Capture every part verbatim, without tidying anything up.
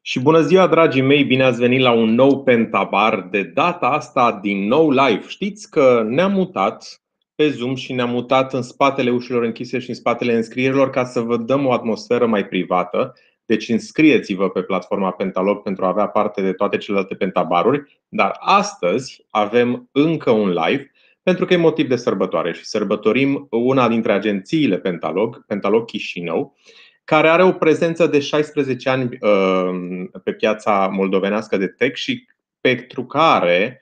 Și bună ziua, dragii mei, bine ați venit la un nou Pentabar, de data asta din nou live. Știți că ne-am mutat pe Zoom și ne-am mutat în spatele ușilor închise și în spatele înscrierilor ca să vă dăm o atmosferă mai privată. Deci înscrieți-vă pe platforma Pentalog pentru a avea parte de toate celelalte Pentabaruri. Dar astăzi avem încă un live pentru că e motiv de sărbătoare și sărbătorim una dintre agențiile Pentalog, Pentalog Chișinău, care are o prezență de șaisprezece ani pe piața moldovenească de tech și pentru care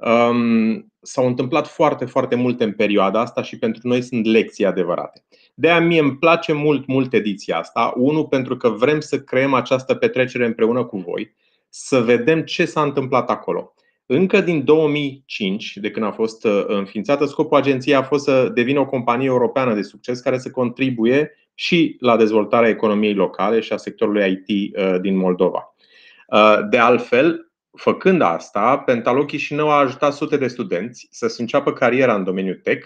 s-au întâmplat foarte, foarte multe în perioada asta și pentru noi sunt lecții adevărate. De-aia mie îmi place mult, mult ediția asta. Unu, pentru că vrem să creăm această petrecere împreună cu voi, să vedem ce s-a întâmplat acolo. Încă din două mii cinci, de când a fost înființată, scopul agenției a fost să devină o companie europeană de succes care să contribuie și la dezvoltarea economiei locale și a sectorului I T din Moldova. De altfel, făcând asta, Pentalog Chișinău a ajutat sute de studenți să-și înceapă cariera în domeniul tech,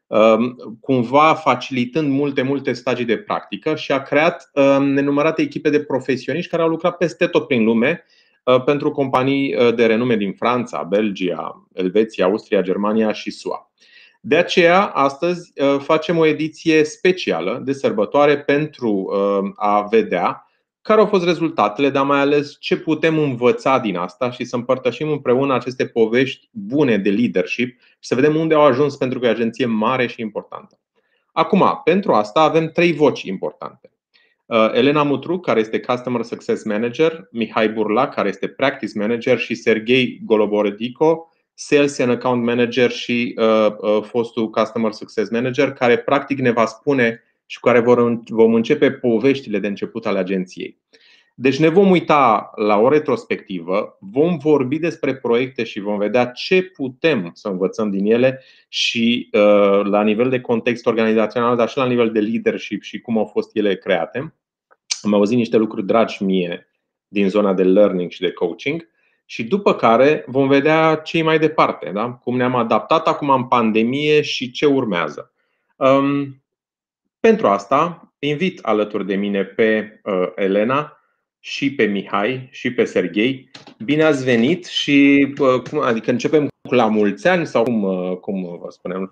cumva facilitând multe, multe stagii de practică și a creat nenumărate echipe de profesioniști care au lucrat peste tot prin lume pentru companii de renume din Franța, Belgia, Elveția, Austria, Germania și S U A. De aceea, astăzi facem o ediție specială de sărbătoare pentru a vedea care au fost rezultatele, dar mai ales ce putem învăța din asta și să împărtășim împreună aceste povești bune de leadership și să vedem unde au ajuns, pentru că e o agenție mare și importantă. Acum, pentru asta avem trei voci importante. Elena Mutru, care este Customer Success Manager, Mihai Burla, care este Practice Manager și Serghei Goloborodico, Sales and Account Manager și uh, uh, fostul Customer Success Manager, care practic ne va spune și cu care vom începe poveștile de început ale agenției. Deci ne vom uita la o retrospectivă, vom vorbi despre proiecte și vom vedea ce putem să învățăm din ele și uh, la nivel de context organizațional, dar și la nivel de leadership și cum au fost ele create. Am auzit niște lucruri dragi mie din zona de learning și de coaching. Și după care vom vedea ce-i mai departe, da? Cum ne-am adaptat acum în pandemie și ce urmează. Um, pentru asta invit alături de mine pe uh, Elena și pe Mihai și pe Serghei. Bine ați venit și uh, cum, adică începem cu la mulți ani sau cum, uh, cum vă spunem?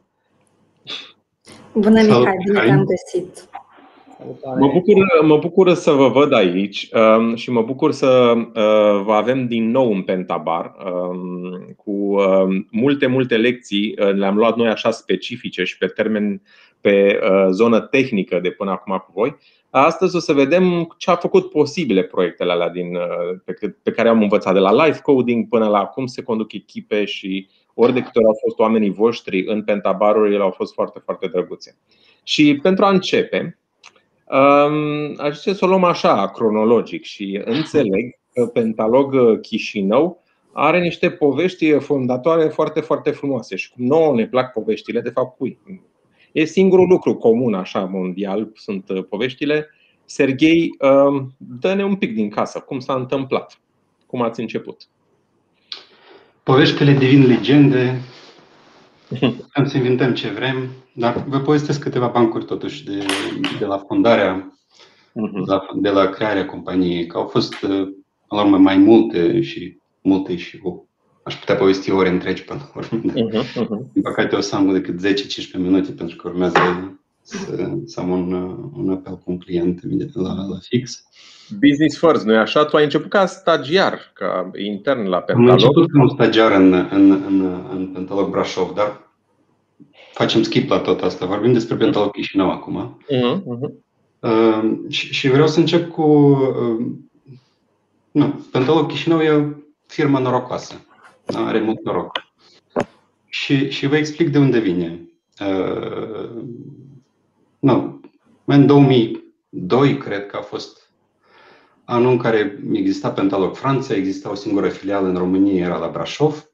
Bună, Mihai, bine te-am găsit. Mă bucur, mă bucur să vă văd aici um, și mă bucur să uh, vă avem din nou în Pentabar um, cu uh, multe, multe lecții. Uh, le-am luat noi așa specifice și pe termen, pe uh, zonă tehnică de până acum cu voi. Astăzi o să vedem ce a făcut posibile proiectele alea din, uh, pe, pe care am învățat, de la live coding până la cum se conduc echipe și ori de câte ori au fost oamenii voștri în Pentabaruri, ele au fost foarte, foarte drăguțe. Și pentru a începe, aș zice să o luăm așa, cronologic, și înțeleg că Pentalog Chișinău are niște povești fondatoare foarte, foarte frumoase. Și cum nouă ne plac poveștile, de fapt cui? E singurul lucru comun, așa, mondial, sunt poveștile. Serghei, dă-ne un pic din casă, cum s-a întâmplat, cum ați început. Poveștile devin legende, putem să inventăm ce vrem, dar vă povestesc câteva bancuri totuși de, de la fondarea, de la, de la crearea companiei, că au fost la urmă mai multe și multe și oh, aș putea povesti ore întregi până la urmă. Din păcate o să am decât zece cincisprezece minute pentru că urmează să, să am un, un apel cu un client la, la fix. Business first, nu-i așa? Tu ai început ca stagiar, ca intern la Pentalog. Am început ca un stagiar în, în, în, în Pentalog Brașov, dar facem skip la tot asta. Vorbim despre Pentalog Chișinău acum. Uh-huh, uh-huh. Uh, și, și vreau să încep cu... Uh, nu, Pentalog Chișinău e o firmă norocoasă. Are mult noroc. Și, și vă explic de unde vine. Uh, nu, în două mii doi, cred că a fost anul în care exista Pentalog Franța, exista o singură filială în România, era la Brașov.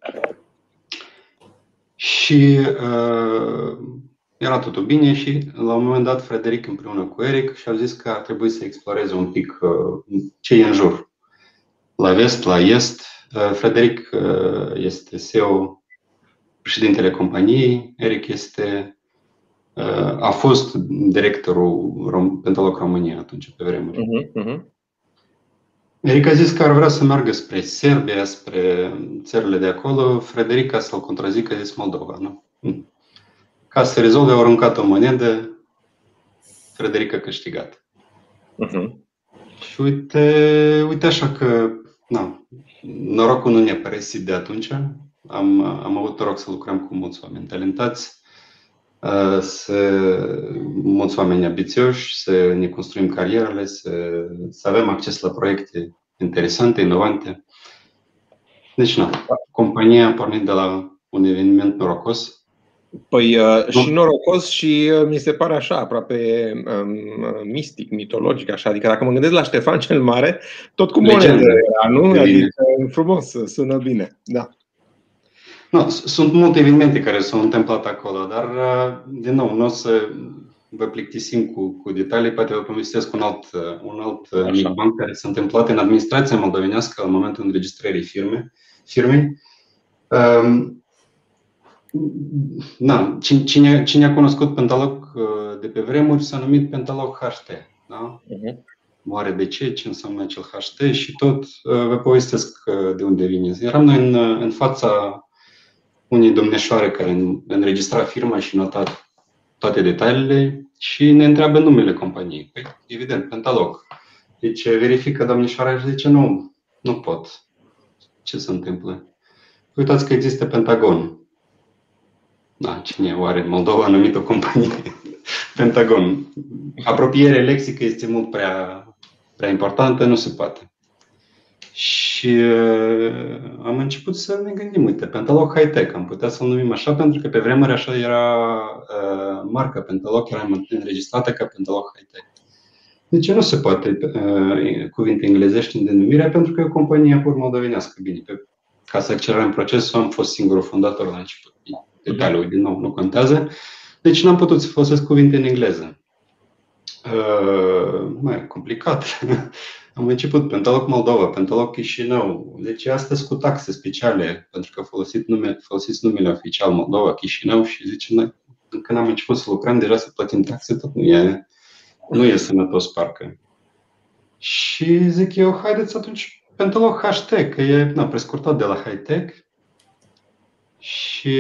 Și uh, era totul bine și la un moment dat Frederic împreună cu Eric și-au zis că ar trebui să exploreze un pic uh, ce e în jur. La vest, la est. Uh, Frederic uh, este C E O, președintele companiei. Eric este, uh, a fost directorul Rom- Pentalog România atunci, pe vremuri. Uh-huh, uh-huh. Eric a zis că ar vrea să meargă spre Serbia, spre țările de acolo. Frederica să-l contrazică, a zis Moldova, nu? Ca să se rezolve, au aruncat o monedă, Frederica a câștigat. Uh-huh. Și uite, uite așa că, na, norocul nu ne-a părăsit de atunci. Am, am avut noroc să lucrăm cu mulți oameni talentați, să, mulți oameni ambițioși, să ne construim carierele, să, să avem acces la proiecte interesante, inovante. Deci, na, compania a pornit de la un eveniment norocos. Păi uh, și norocos și uh, mi se pare așa, aproape um, mistic, mitologic, așa. Adică dacă mă gândesc la Ștefan cel Mare, tot cu monedă era, nu? Adică frumos, sună bine, da. No, sunt multe evenimente care s-au întâmplat acolo, dar, din nou, nu o să vă plictisim cu, cu detalii, poate vă povestesc un alt, un alt mic banc care s-a întâmplat în administrația moldovenească la momentul înregistrării firme, firmei. Um, na, cine, cine a cunoscut Pentalog de pe vremuri s-a numit Pentalog H T. Da? Uh-huh. Oare de ce? Ce înseamnă acel H T? Și tot vă povestesc de unde vine. Eram noi în, în fața unei domnișoare care înregistra firma și nota toate detaliile și ne întreabă numele companiei. Păi, evident, Pentalog. Deci verifică domnișoara și zice, nu, nu pot. Ce se întâmplă? Uitați că există Pentagon. Da, cine oare în Moldova a numit o companie? Pentagon. Apropierea lexică este mult prea, prea importantă, nu se poate. Și uh, am început să ne gândim, uite, Pentalog High-Tech, am putea să-l numim așa, pentru că pe vremuri așa era uh, marca Pentalog, era înregistrată ca Pentalog High-Tech. De ce nu se poate uh, cuvinte englezești în denumirea? Pentru că e o companie pur moldovenească. Bine, pe, ca să accelerăm procesul, am fost singurul fondator la început. Detaliul, din nou, nu contează. Deci n-am putut să folosesc cuvinte în engleză. Uh, mai complicat. Am început Pentalog Moldova, Pentalog Chișinău. Deci astăzi cu taxe speciale, pentru că folosit nume, folosiți numele oficial Moldova, Chișinău și zicem noi, când am început să lucrăm, deja să plătim taxe, tot nu e, nu e sănătos parcă. Și zic eu, haideți atunci Pentalog H T, că e na, prescurtat de la high-tech. Și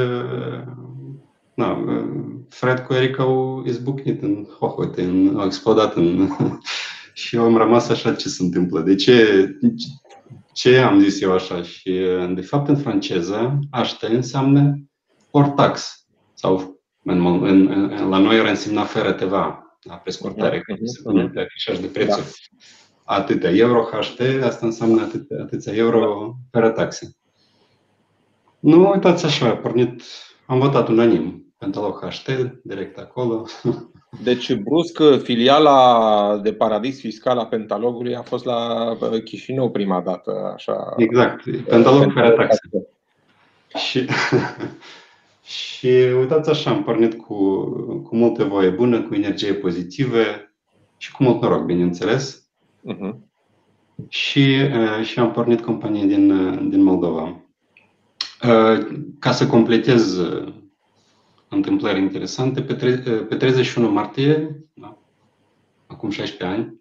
na, Fred cu Eric au izbucnit în hohote, în, au explodat în... și eu am rămas așa, ce se întâmplă? De ce, ce am zis eu așa? Și de fapt în franceză, H T înseamnă hors tax. Sau în, în, în, la noi ar însemna fără T V A, la prescurtare, că se pune pe afișaj de prețuri. Atâtea euro H T, asta înseamnă atâtea, atâția euro fără taxe. Nu, uitați așa, a pornit, am votat unanim. Pentalog H T, direct acolo. Deci, brusc, filiala de paradis fiscal a Pentalogului a fost la Chișinău prima dată, așa. Exact, Pentalog fără taxe. Și, și uitați așa, am pornit cu, cu multă voie bună, cu energie pozitivă și cu mult noroc, bineînțeles. Uh-huh. Și, și am pornit companie din, din Moldova. Ca să completez întâmplări interesante, pe, tre- pe treizeci și unu martie, da, acum șaisprezece ani,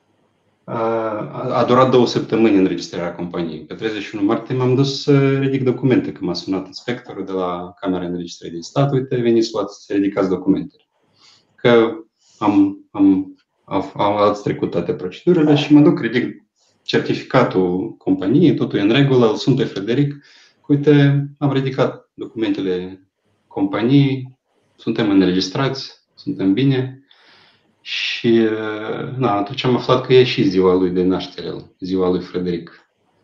a durat două săptămâni înregistrarea companiei. Pe treizeci și unu martie m-am dus să ridic documente, că m-a sunat inspectorul de la Camera Înregistrării din Stat, uite, veniți să ridicați documentele. Că am, am, am, am trecut toate procedurile și mă duc, ridic certificatul companiei, totul e în regulă, îl sun pe Frederic. Uite, am ridicat documentele companiei, suntem înregistrați, suntem bine și na, atunci am aflat că e și ziua lui de naștere, ziua lui Frederic.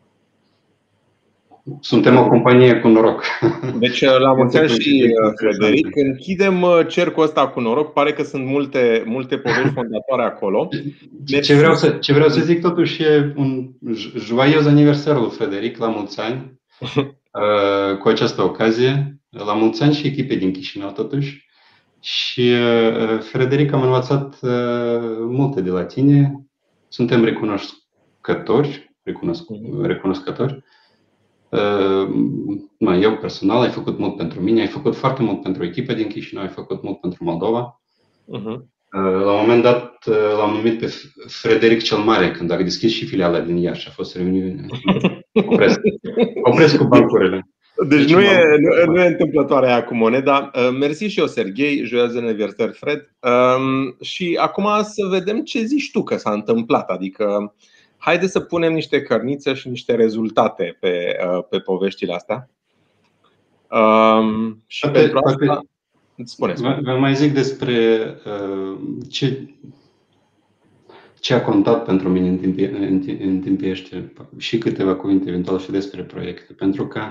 Suntem o companie cu noroc. Deci la mulți ani și Frederic, închidem cercul ăsta cu noroc, pare că sunt multe, multe povești fondatoare acolo. Deci, ce, vreau să, ce vreau să zic totuși e un joios aniversar lui Frederic, la mulți ani. Cu această ocazie, la mulți ani și echipe din Chișinău totuși. Și Frederic, am învățat multe de la tine. Suntem recunoscători, recunosc, recunoscători. Eu personal, ai făcut mult pentru mine, ai făcut foarte mult pentru echipa din Chișinău, ai făcut mult pentru Moldova. Uh-huh. La un moment dat l-am numit pe Frederic cel Mare când a deschis și filiala din Iași. A fost reuniune. Opresc. Opresc cu bancurile. Deci, deci nu, e, nu, nu e întâmplătoare aia cu moneda. Mersi și eu, Serghei, joioase aniversări, Fred. Și acum să vedem ce zici tu că s-a întâmplat. Adică haide să punem niște cărnițe și niște rezultate pe, pe poveștile astea. Și poate, pentru asta poate, spune, spune. Vă mai zic despre ce, ce a contat pentru mine în timp, în timpiește și câteva cuvinte eventual și despre proiecte. Pentru că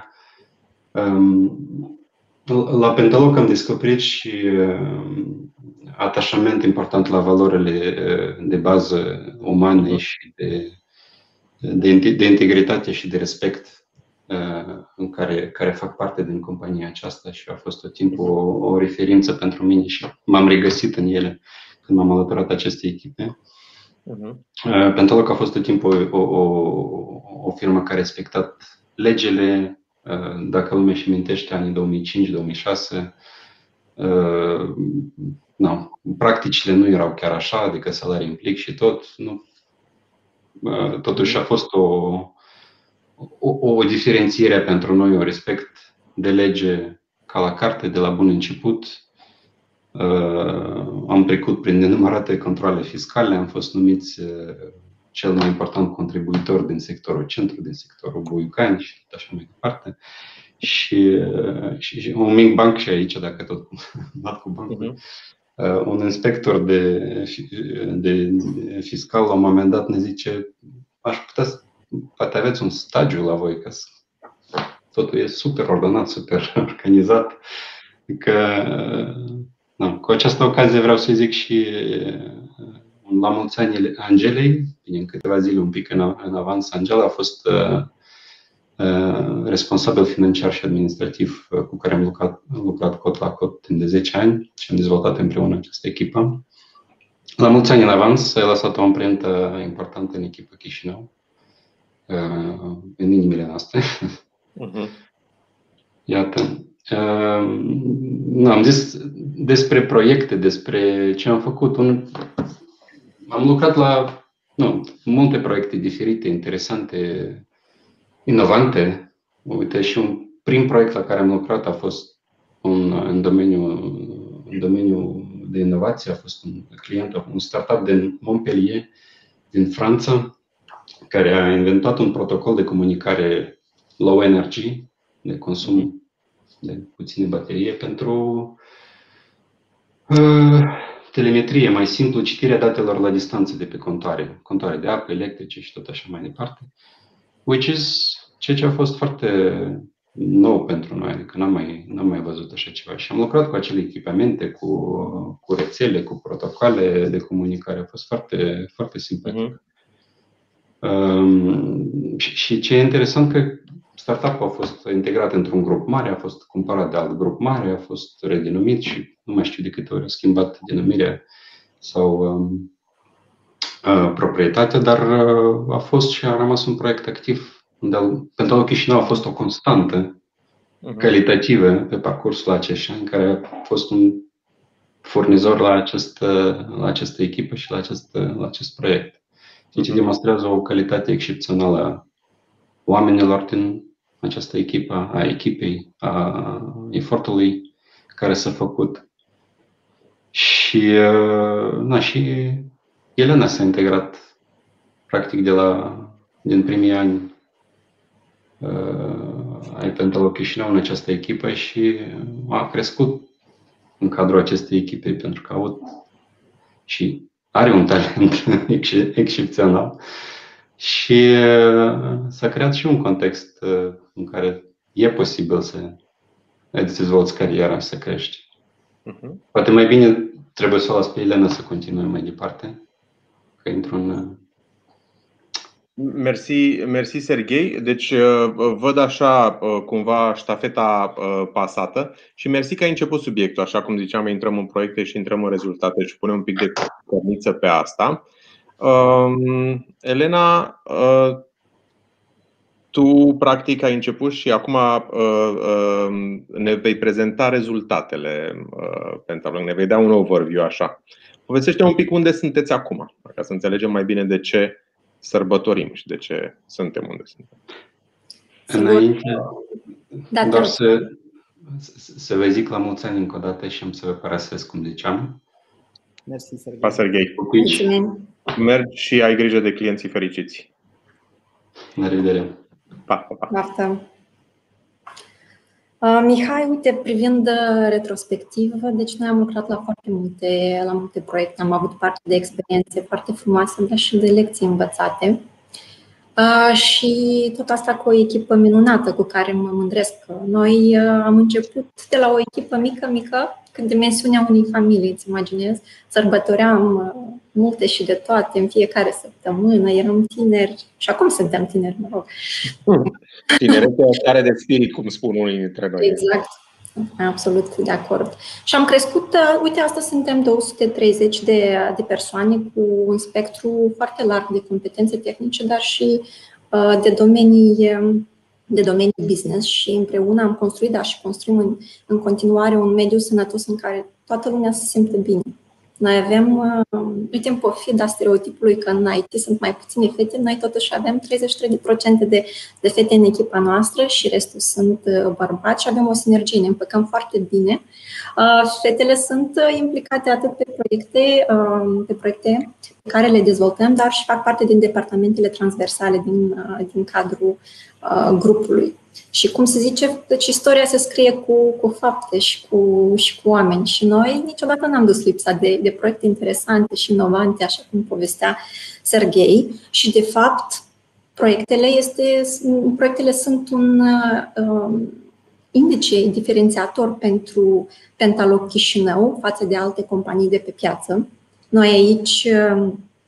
la Pentaloc am descoperit și atașament important la valorile de bază umane și de, de, de integritate și de respect în care, care fac parte din compania aceasta și a fost tot timpul o, o referință pentru mine și m-am regăsit în ele când m-am alăturat acestei echipe. Uh-huh. Pentaloc a fost tot timpul o, o, o firmă care a respectat legile. Dacă lumea își mintește anii două mii cinci două mii șase, no, practicile nu erau chiar așa, adică salarii implic și tot. Nu. Totuși a fost o, o, o diferențiere pentru noi, un respect de lege ca la carte de la bun început. Am trecut prin nenumărate controale fiscale, am fost numiți cel mai important contribuitor din sectorul centru, din sectorul Buiucani și așa mai departe. Și, și, și un mic banc și aici, dacă tot bat cu bancul, uh-huh. un inspector de, de fiscal la un moment dat ne zice: aș putea să, poate aveți un stagiu la voi, că totul e super ordonat, super organizat. Adică, na, cu această ocazie vreau să zic și la mulți ani Angelei, bine, în câteva zile, un pic în, în avans. Angela a fost uh, uh, responsabil financiar și administrativ uh, cu care am lucrat, lucrat cot la cot timp de zece ani și am dezvoltat împreună această echipă. La mulți ani în avans, a lăsat o amprentă importantă în echipă Chișinău, uh, în inimile noastre. Uh-huh. Iată. Uh, nu, am zis despre proiecte, despre ce am făcut. Un, Am lucrat la nu, multe proiecte diferite, interesante, inovante. Uite, și un prim proiect la care am lucrat a fost un, în, domeniul, în domeniul de inovație. A fost un client, un startup din Montpellier, din Franța, care a inventat un protocol de comunicare low energy, de consum de puține baterie, pentru uh, telemetrie, mai simplu, citirea datelor la distanță de pe contoare, contoare de apă, electrice și tot așa mai departe. Which is ceea ce a fost foarte nou pentru noi, adică n-am mai, n-am mai văzut așa ceva. Și am lucrat cu acele echipamente, cu, cu rețele, cu protocoale de comunicare. A fost foarte, foarte simpatic. Uh-huh. Um, și, și ce e interesant că startup-ul a fost integrat într-un grup mare, a fost cumpărat de alt grup mare, a fost redenumit și nu mai știu de câte ori a schimbat denumirea sau um, uh, proprietatea, dar uh, a fost și a rămas un proiect activ. Pentru Chișinău a fost o constantă uh-huh. calitativă pe parcursul acești ani, care a fost un furnizor la această, la această echipă și la acest, la acest proiect. Ceea ce demonstrează o calitate excepțională a oamenilor din această echipă, a echipei, a efortului care s-a făcut. Și, na, și Elena s-a integrat practic de la, din primii ani ai Pentaloc Chișinău în această echipă și a crescut în cadrul acestei echipe pentru că a avut și are un talent excepțional și s-a creat și un context în care e posibil să îți dezvolți cariera, să crești. Uh-huh. Poate mai bine trebuie să o las pe Elena să continue mai departe, că intru în... Mersi, mersi Serghei. Deci văd așa cumva ștafeta pasată și mersi că ai început subiectul. Așa cum ziceam, intrăm în proiecte și intrăm în rezultate și punem un pic de corniță pe asta. Elena, tu practic ai început și acum ne vei prezenta rezultatele Pentaloc, ne vei da un overview așa. Povestește un pic unde sunteți acum, ca să înțelegem mai bine de ce sărbătorim și de ce suntem unde suntem. Înainte, da, doar să, să vă zic la mulți ani încă o dată și am să vă părăsesc, cum ziceam. Mersi, Serghei. Pa, Serghei. Mergi și ai grijă de clienții fericiți. La revedere. Pa, pa, pa. Uh, Mihai, uite, privind retrospectiv, deci noi am lucrat la foarte multe, la multe proiecte, am avut parte de experiențe foarte frumoase, dar și de lecții învățate. Uh, și tot asta cu o echipă minunată cu care mă mândresc. Noi uh, am început de la o echipă mică, mică, când dimensiunea unei familii, îți imaginezi, sărbătoream uh, multe și de toate în fiecare săptămână, eram tineri și acum suntem tineri, mă rog. Tinerețea stare de spirit, cum spun unii dintre noi. Exact, absolut de acord. Și am crescut, uh, uite, astăzi suntem două sute treizeci de, de persoane cu un spectru foarte larg de competențe tehnice, dar și uh, de domenii de domenii business și împreună am construit, dar și construim în, în continuare un mediu sănătos în care toată lumea se simte bine. Noi avem, uh, uite, în pofida stereotipului că în I T sunt mai puține fete, noi totuși avem treizeci și trei la sută de, de fete în echipa noastră și restul sunt uh, bărbați și avem o sinergie, ne împăcăm foarte bine. Uh, fetele sunt uh, implicate atât pe proiecte, uh, pe proiecte pe care le dezvoltăm, dar și fac parte din departamentele transversale din, uh, din cadrul uh, grupului. Și cum se zice, deci istoria se scrie cu, cu fapte și cu, și cu oameni. Și noi niciodată n-am dus lipsa de, de proiecte interesante și inovante, așa cum povestea Serghei. Și, de fapt, proiectele, este, proiectele sunt un uh, indice diferențiator pentru Pentalog Chișinău față de alte companii de pe piață. Noi aici uh,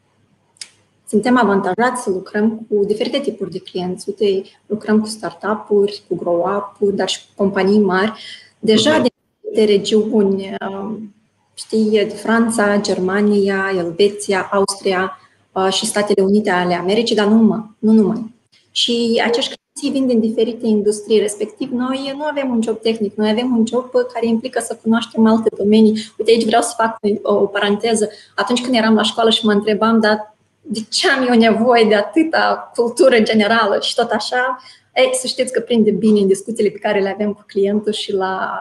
suntem avantajați să lucrăm cu diferite tipuri de clienți. Uite, lucrăm cu startup-uri, cu grow-up-uri, dar și cu companii mari. Deja de, de regiuni, știi, de Franța, Germania, Elveția, Austria și Statele Unite ale Americii, dar nu numai. Nu numai. Și acești clienți vin din diferite industrii, respectiv noi nu avem un job tehnic, noi avem un job care implică să cunoaștem alte domenii. Uite, aici vreau să fac o, o paranteză. Atunci când eram la școală și mă întrebam, dar de ce am eu nevoie de atâta cultură generală și tot așa, ei, să știți că prinde bine în discuțiile pe care le avem cu clientul și la,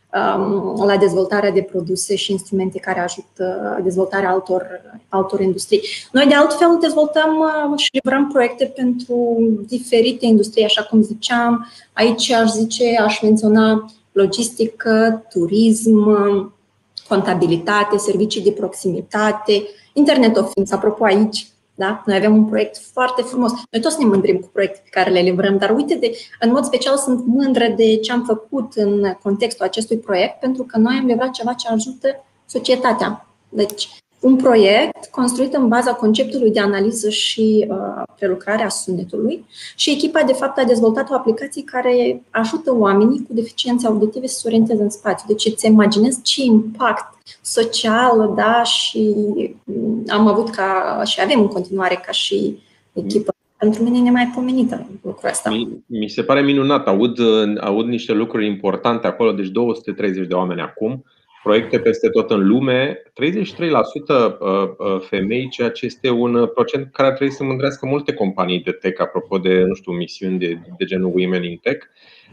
um, la dezvoltarea de produse și instrumente care ajută dezvoltarea altor, altor industrii. Noi, de altfel, dezvoltăm uh, și livrăm proiecte pentru diferite industrie, așa cum ziceam. Aici aș zice, aș menționa logistică, turism, contabilitate, servicii de proximitate, Internet of Things, apropo aici, da? Noi avem un proiect foarte frumos. Noi toți ne mândrim cu proiecte pe care le livrăm, dar uite, de, în mod special sunt mândră de ce am făcut în contextul acestui proiect, pentru că noi am livrat ceva ce ajută societatea. Deci, un proiect construit în baza conceptului de analiză și uh, prelucrarea sunetului și echipa, de fapt, a dezvoltat o aplicație care ajută oamenii cu deficiențe auditive să se orienteze în spațiu. Deci îți imaginezi ce impact social, da, și am avut ca, și avem în continuare ca și echipă. Pentru mine e nemaipomenită lucrul ăsta. Mi, mi se pare minunat, aud, aud niște lucruri importante acolo, deci două sute treizeci de oameni acum, proiecte peste tot în lume, treizeci și trei la sută femei, ceea ce este un procent care ar trebui să mândrească multe companii de tech, apropo de, nu știu, misiuni de, de genul Women in Tech.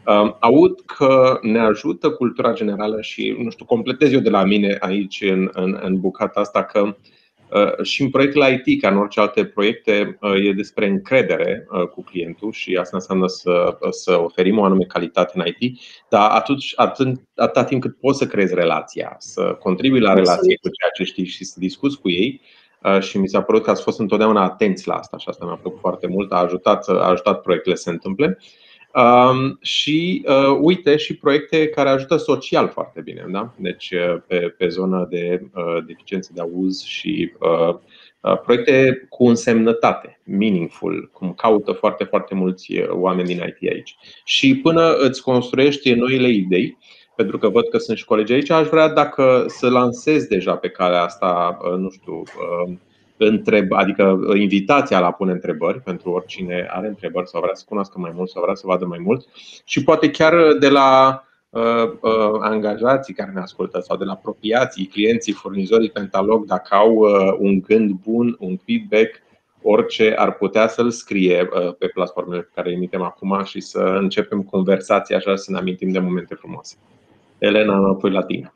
Aud că ne ajută cultura generală și, nu știu, completez eu de la mine aici în, în, în bucata asta că și în proiectele I T, ca în orice alte proiecte, e despre încredere cu clientul și asta înseamnă să, să oferim o anume calitate în I T, dar atunci, atât, atâta timp cât poți să creezi relația, să contribui la relație cu ceea ce știi și să discuți cu ei. Și mi s-a părut că ați fost întotdeauna atenți la asta și asta mi-a plăcut foarte mult, a ajutat, a ajutat proiectele să se întâmple. Um, și uh, uite și proiecte care ajută social foarte bine, da? Deci pe, pe zona de uh, deficiențe de auz și uh, uh, proiecte cu însemnătate, meaningful, cum caută foarte, foarte mulți oameni din I T aici. Și până îți construiești noile idei, pentru că văd că sunt și colegi aici, aș vrea dacă să lansezi deja pe calea asta, uh, nu știu, uh, Întreb, adică invitația la a pune întrebări pentru oricine are întrebări sau vrea să cunoască mai mult sau vrea să vadă mai mult și poate chiar de la angajații care ne ascultă sau de la apropiații, clienții, furnizorii Pentalog, dacă au un gând bun, un feedback, orice, ar putea să-l scrie pe platformele pe care le emitem acum și să începem conversația așa, să ne amintim de momente frumoase. Elena, înapoi la tine.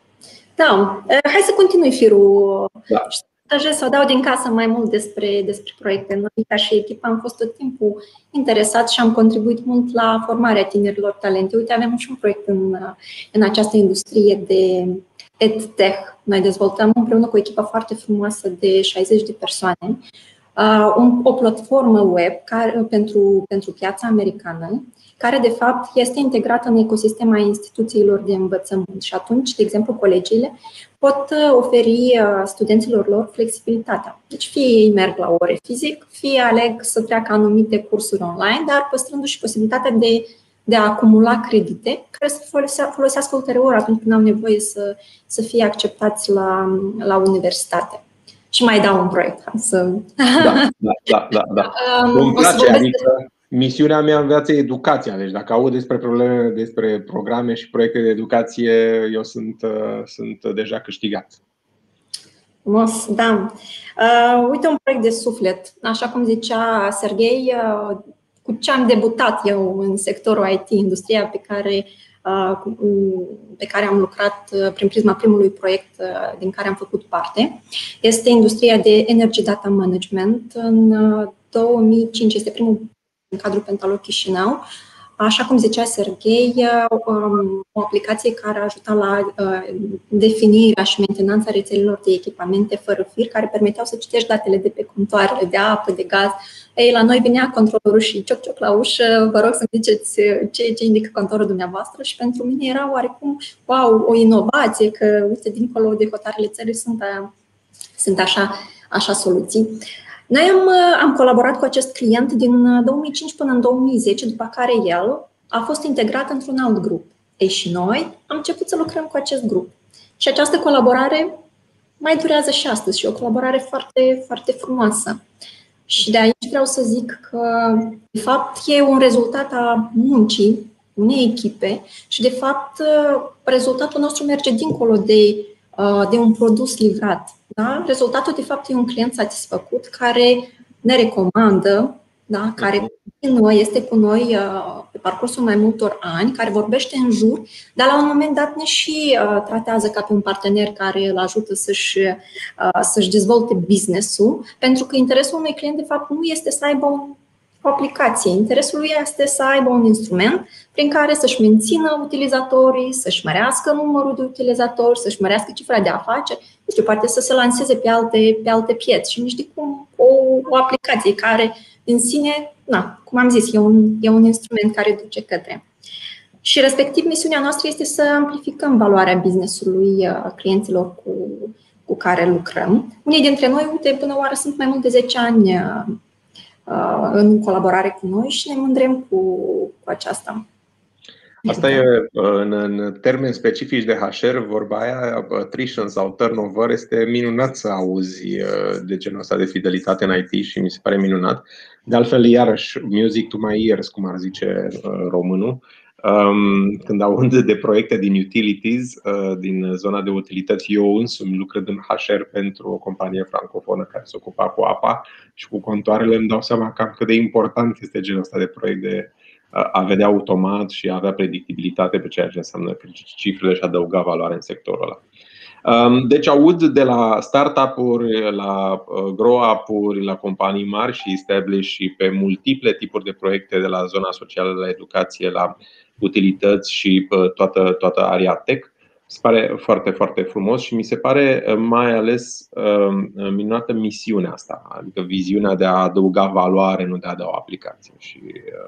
Da, hai să continui firul. Da. Aș să dau din casă mai mult despre, despre proiecte. Noi, ca și echipa, am fost tot timpul interesați și am contribuit mult la formarea tinerilor talente. Uite, avem și un proiect în, în această industrie de EdTech. Noi dezvoltăm împreună cu o echipă foarte frumoasă de șaizeci de persoane uh, o platformă web care, pentru, pentru piața americană, care de fapt este integrată în ecosistema instituțiilor de învățământ. Și atunci, de exemplu, colegiile pot oferi studenților lor flexibilitatea. Deci fie ei merg la ore fizic, fie aleg să treacă anumite cursuri online, dar păstrându-și posibilitatea de, de a acumula credite care să folosească ulterior atunci când au nevoie să, să fie acceptați la, la universitate. Și mai dau un proiect. Să... Da, da, da, da, da. Îmi place, adică misiunea mea în viață e educația. Deci dacă aud despre probleme, despre programe și proiecte de educație, eu sunt, sunt deja câștigat. Frumos, da. Uh, uite un proiect de suflet. Așa cum zicea Serghei, uh, cu ce am debutat eu în sectorul I T, industria pe care, uh, pe care am lucrat uh, prin prisma primului proiect uh, din care am făcut parte, este industria de Energy Data Management. În uh, două mii cinci este primul în cadrul Pentalog Chișinău, așa cum zicea Serghei, o aplicație care ajuta la definirea și mentenanța rețelelor de echipamente fără fir, care permiteau să citești datele de pe contoarele de apă, de gaz. Ei, la noi venea controlorul și cioc, cioc la ușă, vă rog să-mi ziceți ce, ce indică contorul dumneavoastră, și pentru mine era oarecum, wow, o inovație, că, uite, dincolo de hotarele țării sunt, sunt așa, așa soluții. Noi am, am colaborat cu acest client din două mii cinci până în două mii zece, după care el a fost integrat într-un alt grup. Ei, și noi am început să lucrăm cu acest grup. Și această colaborare mai durează și astăzi și o colaborare foarte, foarte frumoasă. Și de aici vreau să zic că, de fapt, e un rezultat a muncii unei echipe și, de fapt, rezultatul nostru merge dincolo de, de un produs livrat. Da? Rezultatul, de fapt, e un client satisfăcut care ne recomandă, da? Care este cu noi pe parcursul mai multor ani, care vorbește în jur, dar la un moment dat ne și tratează ca pe un partener care îl ajută să-și, să-și dezvolte business-ul, pentru că interesul unui client, de fapt, nu este să aibă o aplicație. Interesul lui este să aibă un instrument prin care să-și mențină utilizatorii, să-și mărească numărul de utilizatori, să-și mărească cifra de afaceri, nu știu, poate să se lanseze pe alte, pe alte piețe. Și nici de cum o, o aplicație care în sine, na, cum am zis, e un, e un instrument care duce către. Și respectiv misiunea noastră este să amplificăm valoarea business-ului clienților cu, cu care lucrăm. Unii dintre noi, uite, până oară sunt mai mult de zece ani în colaborare cu noi și ne mândrem cu, cu aceasta. Asta e, în, în termeni specifici de H R, vorba aia, attrition sau turnover, este minunat să auzi de genul ăsta de fidelitate în I T și mi se pare minunat. De altfel, iarăși, music to my ears, cum ar zice românul, când aud de proiecte din utilities, din zona de utilități, eu însumi lucrând în H R pentru o companie francofonă care se ocupa cu apa și cu contoarele, îmi dau seama cam cât de important este genul ăsta de proiect de a vedea automat și a avea predictibilitate pe ceea ce înseamnă cifrele și adăuga valoare în sectorul ăla. Deci aud de la startup-uri, la grow-up-uri, la companii mari și established și pe multiple tipuri de proiecte, de la zona socială, la educație, la utilități și toată, toată area tech. Se pare foarte, foarte frumos și mi se pare mai ales minunată misiunea asta, adică viziunea de a adăuga valoare, nu de a da o aplicație, și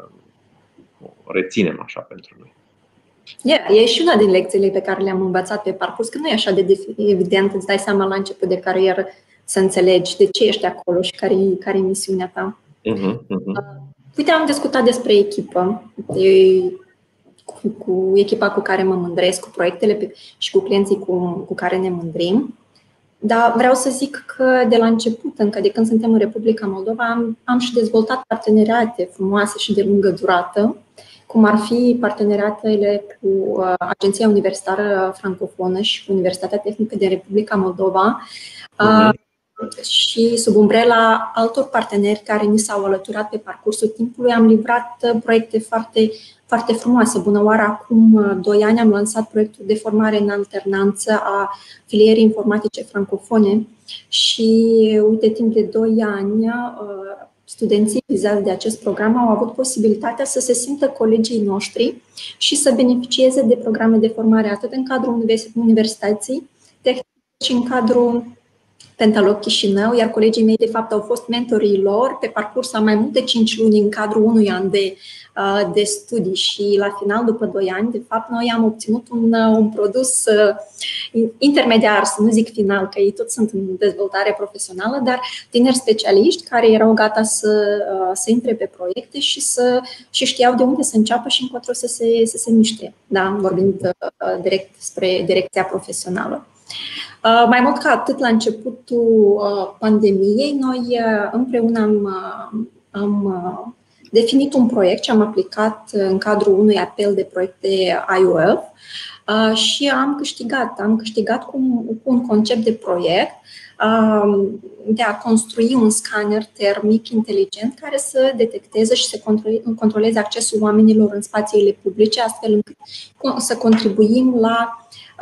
o reținem așa pentru noi. Yeah, e și una din lecțiile pe care le-am învățat pe parcurs, că nu e așa de evident, îți dai seama la început de carieră să înțelegi de ce ești acolo și care e, care e misiunea ta. Uh-huh, uh-huh. Uite, am discutat despre echipă, de, cu, cu echipa cu care mă mândresc, cu proiectele pe, și cu clienții cu, cu care ne mândrim. Dar vreau să zic că de la început, încă de când suntem în Republica Moldova, am, am și dezvoltat parteneriate frumoase și de lungă durată cum ar fi parteneriatele cu Agenția Universitară Francofonă și cu Universitatea Tehnică din Republica Moldova, uh-huh. și sub umbrela altor parteneri care ni s-au alăturat pe parcursul timpului, am livrat proiecte foarte, foarte frumoase. Bună oară, acum doi ani am lansat proiectul de formare în alternanță a filierii informatice francofone și, uite, timp de doi ani, studenții vizați de acest program au avut posibilitatea să se simtă colegii noștri și să beneficieze de programe de formare atât în cadrul Universității Tehnice și în cadrul Pentalog Chișinău, iar colegii mei, de fapt, au fost mentorii lor pe parcurs a mai multe cinci luni în cadrul unui an de, de studii și la final, după doi ani, de fapt, noi am obținut un, un produs intermediar, să nu zic final, că ei toți sunt în dezvoltare profesională, dar tineri specialiști care erau gata să, să intre pe proiecte și, să, și știau de unde să înceapă și încotro să se, să se miște, da? Vorbind direct spre direcția profesională. Mai mult ca atât, la începutul pandemiei, noi împreună am, am definit un proiect și am aplicat în cadrul unui apel de proiecte I O F și am câștigat, am câștigat cu un, cu un concept de proiect de a construi un scanner termic inteligent care să detecteze și să controleze accesul oamenilor în spațiile publice, astfel încât să contribuim la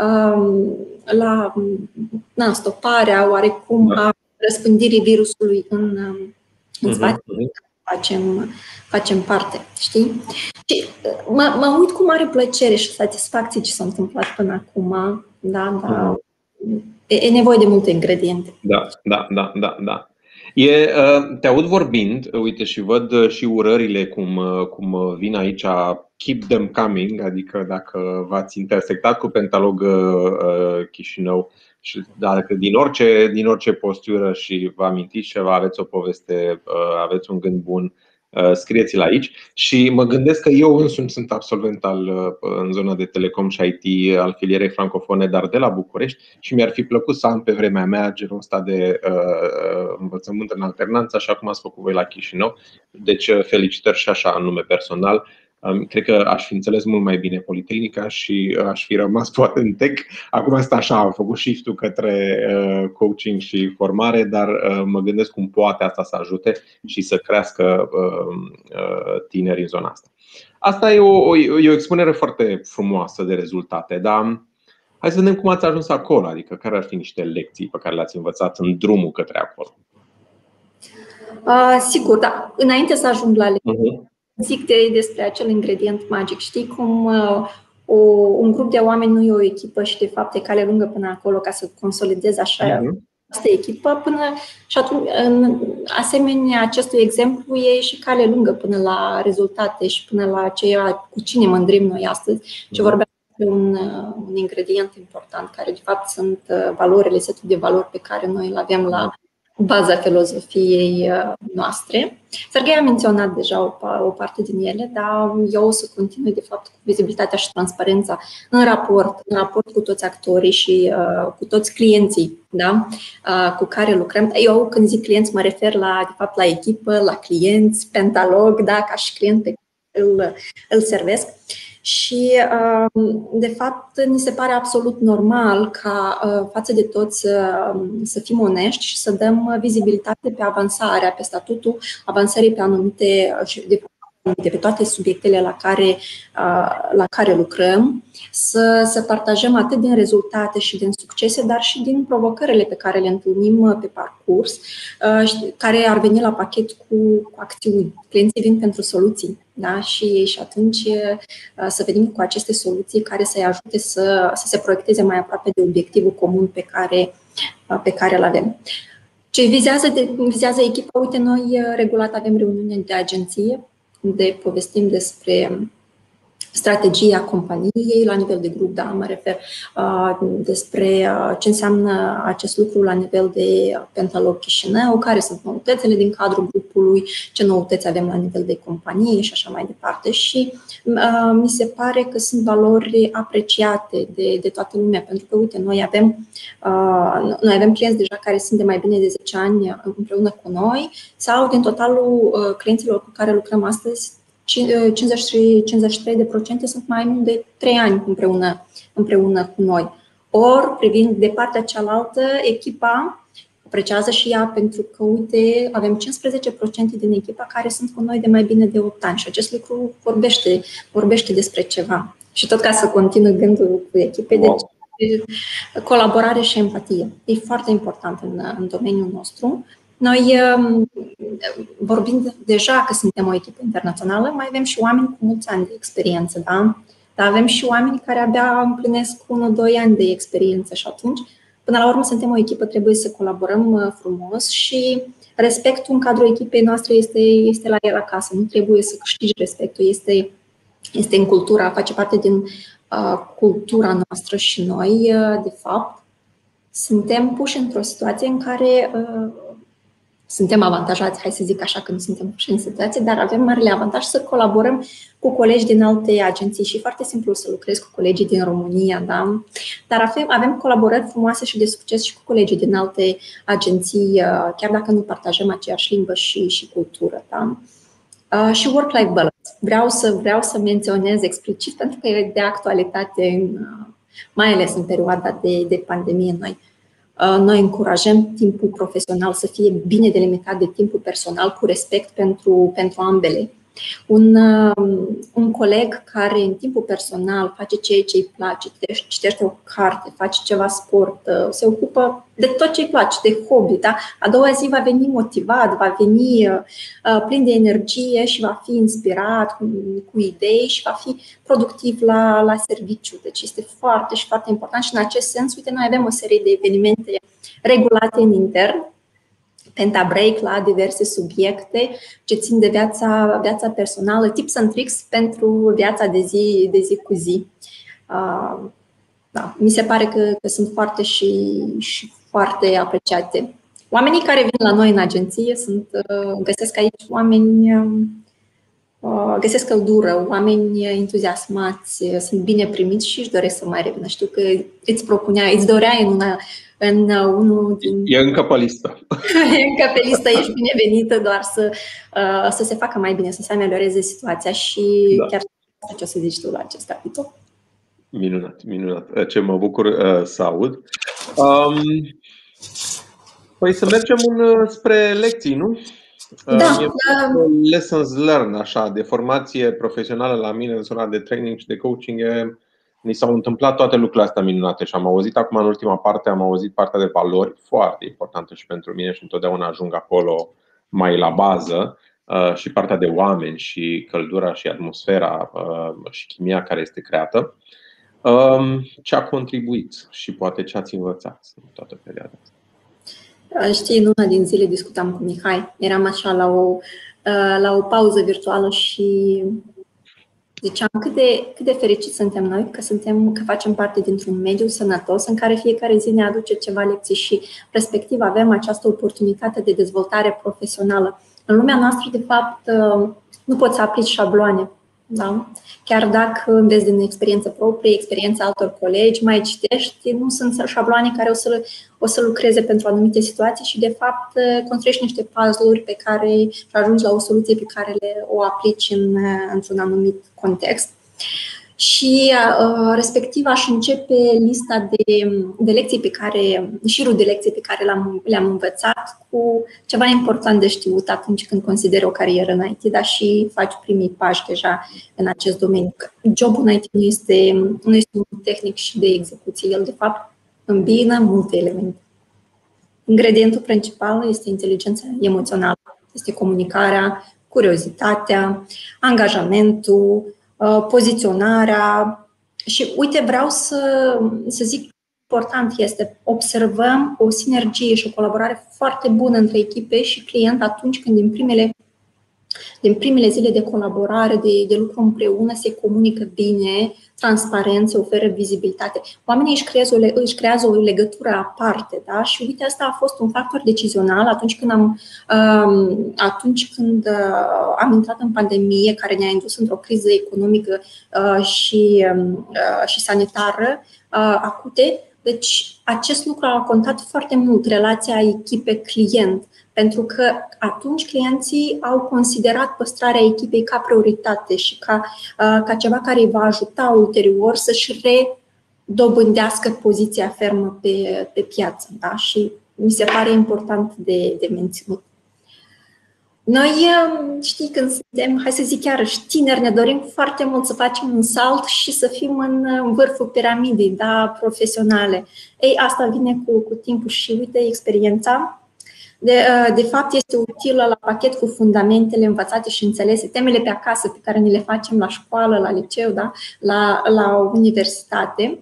la na, stoparea oarecum a răspândirii virusului în, în spațiu. Facem, facem parte, știi? Și mă, mă uit cu mare plăcere și satisfacție ce s-a întâmplat până acum. Da, da. E, e nevoie de multe ingrediente. Da, da, da, da, da. E, te aud vorbind, uite, și văd și urările cum, cum vin aici, keep them coming, adică dacă v-ați intersectat cu Pentalog Chișinău și dacă din orice, din orice postură și vă amintiți ceva, aveți o poveste, aveți un gând bun, scrieți-l aici. Și mă gândesc că eu însumi sunt absolvent al, în zona de telecom și I T al filierei francofone, dar de la București, și mi-ar fi plăcut să am pe vremea mea genul ăsta de uh, învățământ în alternanță, așa cum ați făcut voi la Chișinău. Deci felicitări și așa în nume personal. Cred că aș fi înțeles mult mai bine Politehnica și aș fi rămas poate în tech. Acum asta așa, am făcut shift-ul către coaching și formare, dar mă gândesc cum poate asta să ajute și să crească tineri în zona asta. Asta e o, e o expunere foarte frumoasă de rezultate, dar hai să vedem cum ați ajuns acolo, adică care ar fi niște lecții pe care le-ați învățat în drumul către acolo. Uh, sigur, da. Înainte să ajung la lecții, uh-huh. zic de, despre acel ingredient magic. Știi cum uh, o, un grup de oameni nu e o echipă și de fapt e cale lungă până acolo ca să consolidezi așa uh-huh. această echipă până și atunci, în asemenea acestui exemplu, e și cale lungă până la rezultate și până la ceea cu cine mândrim noi astăzi. Ce vorbeam de un, un ingredient important care de fapt sunt valorile, setul de valori pe care noi îl avem la baza filozofiei noastre. Serghei a menționat deja o, o parte din ele, dar eu o să continui de fapt cu vizibilitatea și transparența în raport, în raport cu toți actorii și uh, cu toți clienții, da? uh, cu care lucrăm. Eu când zic clienți mă refer la, de fapt, la echipă, la clienți, Pentalog, da? Ca și client pe care îl, îl servesc. Și, de fapt, ni se pare absolut normal ca față de toți să fim onești și să dăm vizibilitate pe avansarea, pe statutul avansării pe anumite, de pe toate subiectele la care, la care lucrăm, să, să partajăm atât din rezultate și din succese, dar și din provocările pe care le întâlnim pe parcurs, care ar veni la pachet cu, cu acțiuni. Clienții vin pentru soluții, da? și, și atunci să venim cu aceste soluții care să-i ajute să, să se proiecteze mai aproape de obiectivul comun pe care, pe care îl avem. Ce vizează, de, vizează echipa, uite, noi regulat avem reuniuni de agenție, unde povestim despre strategia companiei la nivel de grup, da, mă refer uh, despre uh, ce înseamnă acest lucru la nivel de Pentalog Chișinău, care sunt noutățile din cadrul grupului, ce noutăți avem la nivel de companie și așa mai departe. Și uh, mi se pare că sunt valori apreciate de, de toată lumea, pentru că, uite, noi avem, uh, noi avem clienți deja care sunt de mai bine de zece ani împreună cu noi, sau din totalul uh, clienților cu care lucrăm astăzi, cincizeci și trei de procente sunt mai mult de trei ani împreună, împreună cu noi. Ori, privind de partea cealaltă, echipa apreciază și ea pentru că, uite, avem cincisprezece la sută din echipa care sunt cu noi de mai bine de opt ani și acest lucru vorbește, vorbește despre ceva. Și tot ca să continui gândul cu echipe, wow. Deci colaborare și empatie. E foarte important în, în domeniul nostru. Noi vorbim deja că suntem o echipă internațională, mai avem și oameni cu mulți ani de experiență, da? Dar avem și oameni care abia împlinesc unu doi ani de experiență și atunci, până la urmă, suntem o echipă, trebuie să colaborăm frumos și respectul în cadrul echipei noastre este, este la el acasă. Nu trebuie să câștigi respectul, este, este în cultura, face parte din uh, cultura noastră și noi, uh, de fapt, suntem puși într-o situație în care uh, suntem avantajați, hai să zic așa, când suntem puși în situație, dar avem marele avantaj să colaborăm cu colegi din alte agenții și e foarte simplu să lucrezi cu colegii din România, da? Dar avem, avem colaborări frumoase și de succes și cu colegii din alte agenții, chiar dacă nu partajăm aceeași limbă și, și cultură, da? Și work-life balance. Vreau să, vreau să menționez explicit pentru că e de actualitate, mai ales în perioada de, de pandemie. Noi Noi încurajăm timpul profesional să fie bine delimitat de timpul personal, cu respect pentru, pentru ambele. Un, un coleg care în timpul personal face ceea ce îi place, citește o carte, face ceva sport, se ocupă de tot ce îi place, de hobby, da? A doua zi va veni motivat, va veni uh, plin de energie și va fi inspirat cu, cu idei și va fi productiv la, la serviciu. Deci este foarte și foarte important și în acest sens, uite, noi avem o serie de evenimente regulate în intern, Pentabreak la diverse subiecte ce țin de viața, viața personală, tips and tricks pentru viața de zi, de zi cu zi. Uh, da, mi se pare că, că sunt foarte și, și foarte apreciate. Oamenii care vin la noi în agenție sunt, uh, găsesc aici oameni, uh, găsesc căldură, oameni entuziasmați, sunt bine primiți și își doresc să mai revină. Știu că îți propunea, îți doreai în una în unul din... E încă pe listă. E încă pe listă, ești binevenită, doar să, uh, să se facă mai bine, să se amelioreze situația și da. Chiar ce o să zici tu la acest capitol. Minunat, minunat. Ce mă bucur uh, să aud. Um, păi să mergem în, spre lecții, nu? Da. Uh, lessons learned, așa, de formație profesională la mine în zona de training și de coaching. E, ni s-au întâmplat toate lucrurile astea minunate și am auzit acum în ultima parte, am auzit partea de valori, foarte importantă și pentru mine și întotdeauna ajung acolo mai la bază, și partea de oameni și căldura și atmosfera și chimia care este creată. Ce a contribuit și poate ce ați învățat în toată perioada asta? Știi, în una din zile discutam cu Mihai, eram așa la o, la o pauză virtuală și ziceam cât de, cât de fericiți suntem noi că, suntem, că facem parte dintr-un mediu sănătos în care fiecare zi ne aduce ceva lecții și respectiv avem această oportunitate de dezvoltare profesională. În lumea noastră, de fapt, nu poți să aplici șabloane. Da? Chiar dacă înveți din experiență proprie, experiența altor colegi, mai citești, nu sunt șabloane care o să, o să lucreze pentru anumite situații și, de fapt, construiești niște puzzle-uri pe care și ajungi la o soluție pe care le, o aplici în, într-un anumit context. Și uh, respectiv aș începe lista de, de lecții pe care, șirul de lecții pe care le-am, le-am învățat cu ceva important de știut atunci când consideri o carieră în I T, dar și faci primii pași deja în acest domeniu. Jobul în I T nu este, nu este un tehnic și de execuție, el de fapt îmbină multe elemente. Ingredientul principal este inteligența emoțională, este comunicarea, curiozitatea, angajamentul, poziționarea și, uite, vreau să, să zic, important este, observăm o sinergie și o colaborare foarte bună între echipe și client atunci când din primele, din primele zile de colaborare, de, de lucru împreună, se comunică bine, transparent, se oferă vizibilitate. Oamenii își creează o, își creează o legătură aparte, da? Și uite, asta a fost un factor decizional atunci când am, um, atunci când uh, am intrat în pandemie, care ne-a indus într-o criză economică uh, și, uh, și sanitară uh, acute. Deci acest lucru a contat foarte mult, relația echipe-client, pentru că atunci clienții au considerat păstrarea echipei ca prioritate și ca, ca ceva care îi va ajuta ulterior să-și redobândească poziția fermă pe, pe piață. Da? Și mi se pare important de, de menținut. Noi, știi, când suntem, hai să zic chiar tineri, ne dorim foarte mult să facem un salt și să fim în vârful piramidei, da, profesionale. Ei, asta vine cu, cu timpul și, uite, experiența, de, de fapt, este utilă la pachet cu fundamentele învățate și înțelese, temele pe acasă pe care ni le facem la școală, la liceu, da, la, la universitate.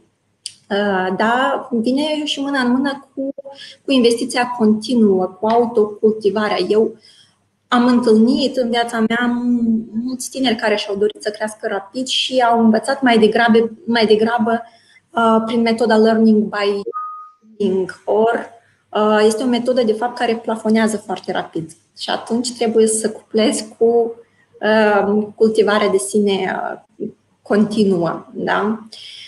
Da, vine și mână în mână cu, cu investiția continuă, cu autocultivarea. Eu am întâlnit în viața mea mulți tineri care și-au dorit să crească rapid și au învățat mai degrabă, mai degrabă uh, prin metoda learning by doing, or uh, este o metodă de fapt care plafonează foarte rapid și atunci trebuie să cuplezi cu uh, cultivarea de sine uh, continuă. Da?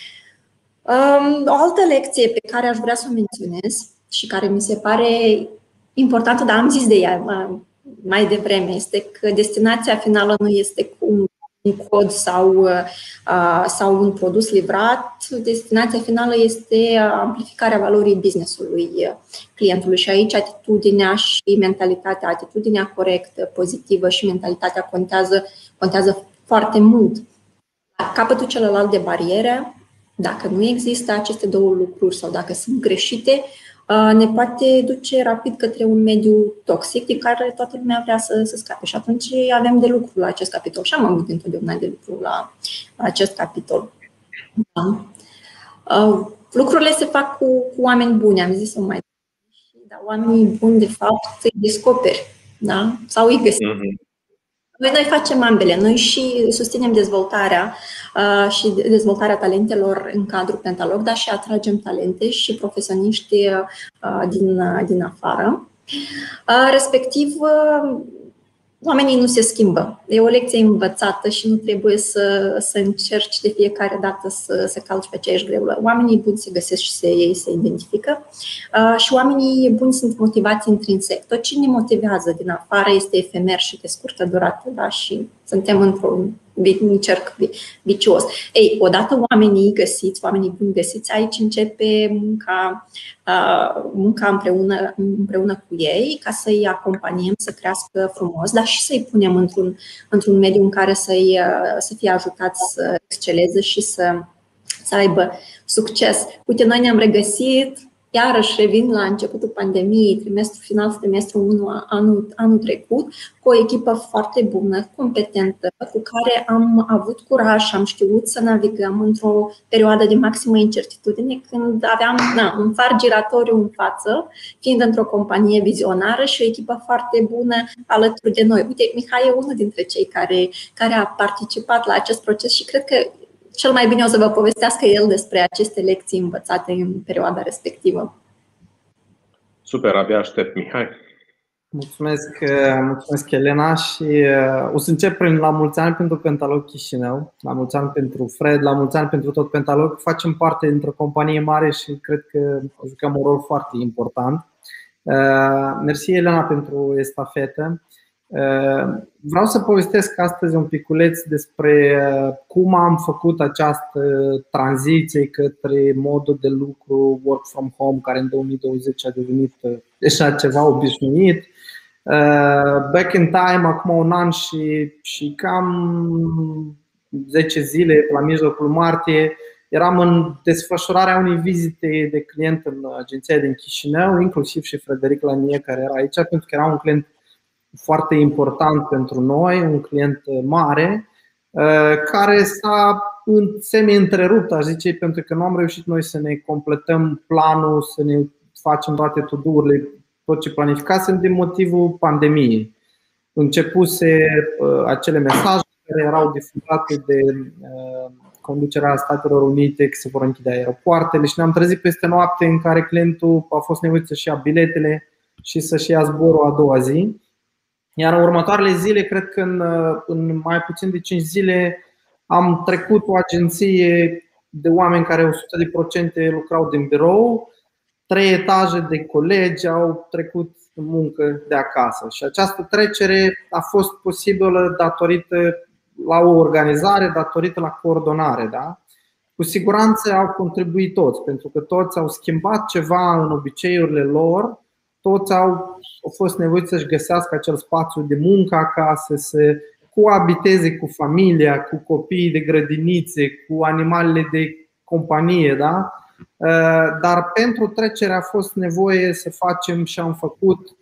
Um, o altă lecție pe care aș vrea să o menționez și care mi se pare importantă, dar am zis de ea mai devreme, este că destinația finală nu este cu un cod sau, uh, sau un produs livrat. Destinația finală este amplificarea valorii business-ului clientului și aici atitudinea și mentalitatea, atitudinea corectă, pozitivă și mentalitatea contează, contează foarte mult. La capătul celălalt de barieră, dacă nu există aceste două lucruri sau dacă sunt greșite, ne poate duce rapid către un mediu toxic din care toată lumea vrea să, să scape. Și atunci avem de lucru la acest capitol. Și am avut întotdeauna de lucru la acest capitol. Da. Lucrurile se fac cu, cu oameni buni, am zis-o mai devreme. Dar oamenii buni, de fapt, îi descoperi, da? Sau îi găsim. Mm-hmm. Noi, noi facem ambele. Noi și susținem dezvoltarea uh, și dezvoltarea talentelor în cadrul Pentalog, dar și atragem talente și profesioniști uh, din, uh, din afară. Uh, respectiv, uh, oamenii nu se schimbă. E o lecție învățată și nu trebuie să, să încerci de fiecare dată să, să calci pe aceeași greulă. Oamenii buni se găsesc și se, ei se identifică uh, și oamenii buni sunt motivați intrinsec. Tot ce ne motivează din afară este efemer și de scurtă durată, da? Și suntem într-un cerc vicios. Ei, odată oamenii găsiți, oamenii buni găsiți, aici începe munca, uh, munca împreună, împreună cu ei ca să-i acompaniem să crească frumos, dar și să-i punem într-un, într-un mediu în care să-i, să fie ajutați să exceleze și să, să aibă succes. Uite, noi ne-am regăsit, iarăși revin la începutul pandemiei, trimestru final, trimestru unu anul, anul trecut, cu o echipă foarte bună, competentă, cu care am avut curaj și am știut să navigăm într-o perioadă de maximă incertitudine, când aveam na, un far giratoriu în față, fiind într-o companie vizionară și o echipă foarte bună alături de noi. Uite, Mihai e unul dintre cei care, care a participat la acest proces și cred că cel mai bine o să vă povestească el despre aceste lecții învățate în perioada respectivă. Super, abia aștept, Mihai. Mulțumesc, mulțumesc, Elena, și o să încep prin la mulți ani pentru Pentalog Chișinău, la mulți ani pentru Fred, la mulți ani pentru tot Pentalog. Facem parte dintr-o companie mare și cred că jucăm un rol foarte important. Mersi, Elena, pentru estafetă. Vreau să povestesc astăzi un piculeț despre cum am făcut această tranziție către modul de lucru work from home, care în două mii douăzeci a devenit deja ceva obișnuit. Back in time, acum un an și, și cam zece zile, la mijlocul martie, eram în desfășurarea unei vizite de client în agenția din Chișinău, inclusiv și Frederic Lanie, care era aici, pentru că era un client foarte important pentru noi, un client mare, care s-a semi-întrerupt, aș zice, pentru că nu am reușit noi să ne completăm planul, să ne facem toate to-do-urile, tot ce planificasem din motivul pandemiei. Începuse acele mesaje care erau difuzate de conducerea Statelor Unite că se vor închide aeropoartele și ne-am trezit peste noapte în care clientul a fost nevoit să-și ia biletele și să-și ia zborul a doua zi. Iar în următoarele zile, cred că în, în mai puțin de cinci zile, am trecut o agenție de oameni care o sută de procente lucrau din birou, trei etaje de colegi au trecut în muncă de acasă. Și această trecere a fost posibilă datorită la o organizare, datorită la coordonare. Da? Cu siguranță au contribuit toți, pentru că toți au schimbat ceva în obiceiurile lor, toți au, au fost nevoiți să-și găsească acel spațiu de muncă acasă, să coabiteze cu familia, cu copiii de grădinițe, cu animalele de companie. Da? Dar pentru trecere a fost nevoie să facem și am făcut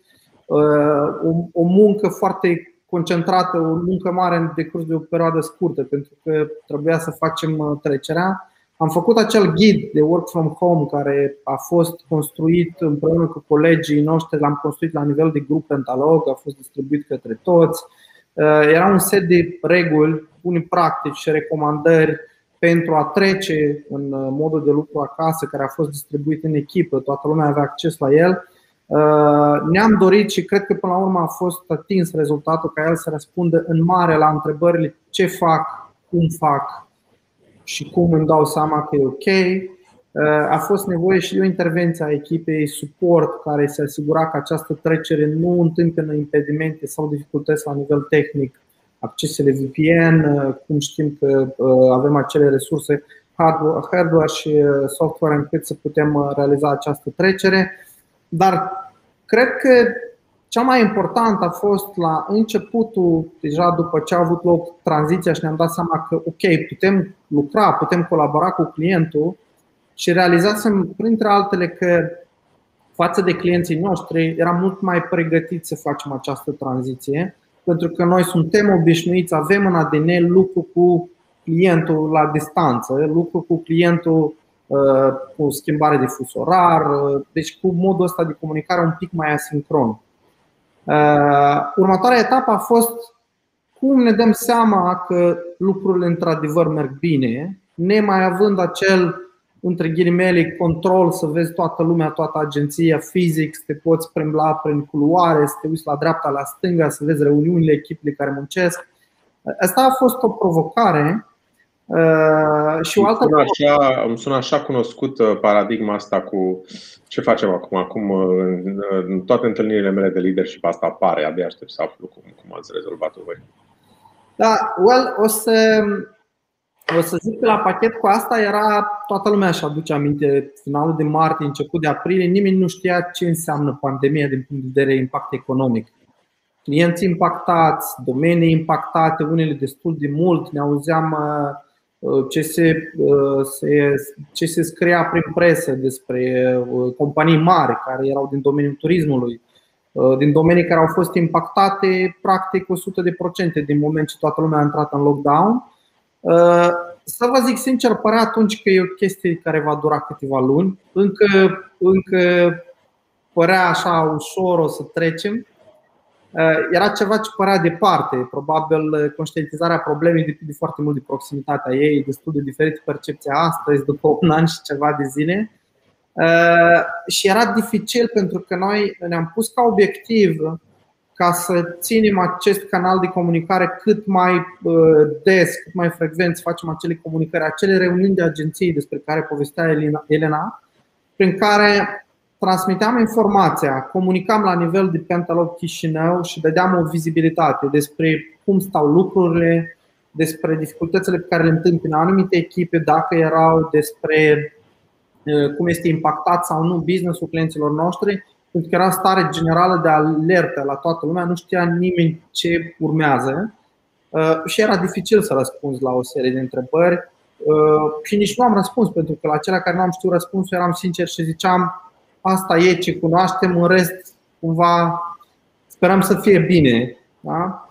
o muncă foarte concentrată, o muncă mare în decurs de o perioadă scurtă, pentru că trebuia să facem trecerea. Am făcut acel ghid de work from home care a fost construit împreună cu colegii noștri, l-am construit la nivel de grup Pentalog, a fost distribuit către toți. Era un set de reguli, bune practici și recomandări pentru a trece în modul de lucru acasă, care a fost distribuit în echipă, toată lumea avea acces la el. Ne-am dorit și cred că până la urmă a fost atins rezultatul ca el să răspundă în mare la întrebările ce fac, cum fac și cum îmi dau seama că e ok. A fost nevoie și de o intervenție a echipei suport care se asigura că această trecere nu întâmpină impedimente sau dificultăți la nivel tehnic, accesele V P N, cum știm că avem acele resurse hardware și software încât să putem realiza această trecere. Dar cred că cea mai important a fost la începutul, deja după ce a avut loc tranziția și ne-am dat seama că ok, putem lucra, putem colabora cu clientul și realizasem printre altele că față de clienții noștri eram mult mai pregătiți să facem această tranziție, pentru că noi suntem obișnuiți, avem în A D N lucru cu clientul la distanță, lucru cu clientul cu schimbare de fus orar, deci cu modul ăsta de comunicare un pic mai asincron. Următoarea etapă a fost cum ne dăm seama că lucrurile într-adevăr merg bine, nemai având acel, între ghilimele, control să vezi toată lumea, toată agenția fizic, să te poți plimba prin culoare, să te uiți la dreapta, la stânga, să vezi reuniunile echipele care muncesc. Asta a fost o provocare. Uh, și o altă îmi, sună așa, îmi sună așa cunoscut paradigma asta cu ce facem acum. Acum în, în toate întâlnirile mele de leadership asta apare, abia aștept să aflu cum, cum ați rezolvat-o voi. Da, well, o să, o să zic că la pachet cu asta era, toată lumea își aduce aminte, finalul de martie, început de aprilie, nimeni nu știa ce înseamnă pandemia din punct de vedere impact economic. Clienți impactați, domenii impactate, unele destul de mult, ne auzeam ce se, se, ce se scria prin presă despre companii mari care erau din domeniul turismului, din domenii care au fost impactate practic o sută de procente din moment ce toată lumea a intrat în lockdown. Să vă zic sincer, părea atunci că e o chestie care va dura câteva luni. Încă, încă părea așa ușor, o să trecem. Era ceva ce părea departe. Probabil conștientizarea problemei depinde foarte mult de proximitatea ei. E destul de diferită percepția astăzi, după un an și ceva de zile. Și era dificil pentru că noi ne-am pus ca obiectiv ca să ținem acest canal de comunicare cât mai des, cât mai frecvent, să facem acele comunicări, acele reuniuni de agenții despre care povestea Elena, prin care transmiteam informația, comunicam la nivel de Pentalog Chișinău și dădeam o vizibilitate despre cum stau lucrurile, despre dificultățile pe care le întâmpină anumite echipe, dacă erau, despre cum este impactat sau nu business-ul clienților noștri, pentru că era stare generală de alertă la toată lumea, nu știa nimeni ce urmează și era dificil să răspunzi la o serie de întrebări și nici nu am răspuns, pentru că la cele care nu am știut răspunsul eram sincer și ziceam asta e ce cunoaștem, în rest cumva sperăm să fie bine. Da?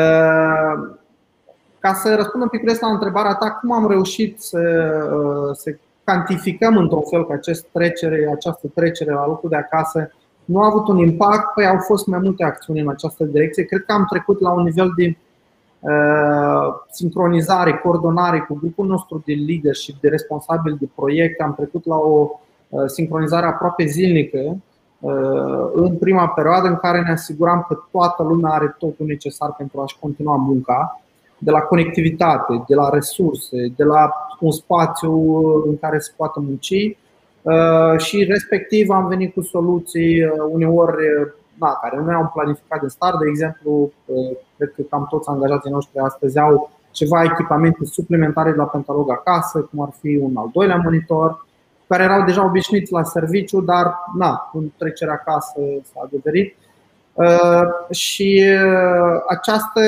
Ca să răspund un pic la întrebarea ta, cum am reușit să, să cantificăm într-un fel că acest trecere, această trecere la lucru de acasă nu a avut un impact, păi au fost mai multe acțiuni în această direcție. Cred că am trecut la un nivel de uh, sincronizare, coordonare cu grupul nostru de leadership, de responsabili de proiect. Am trecut la o uh, sincronizare aproape zilnică uh, în prima perioadă în care ne asiguram că toată lumea are totul necesar pentru a-și continua munca. de la conectivitate, de la resurse, de la un spațiu în care se poate munci și respectiv am venit cu soluții uneori da, care nu au planificat din start. De exemplu, cred că cam toți angajații noștri astăzi au ceva echipamente suplimentare de la Pentalog acasă, cum ar fi un al doilea monitor, care erau deja obișnuiți la serviciu, dar na, în trecerea acasă s-a adeverit. Și această,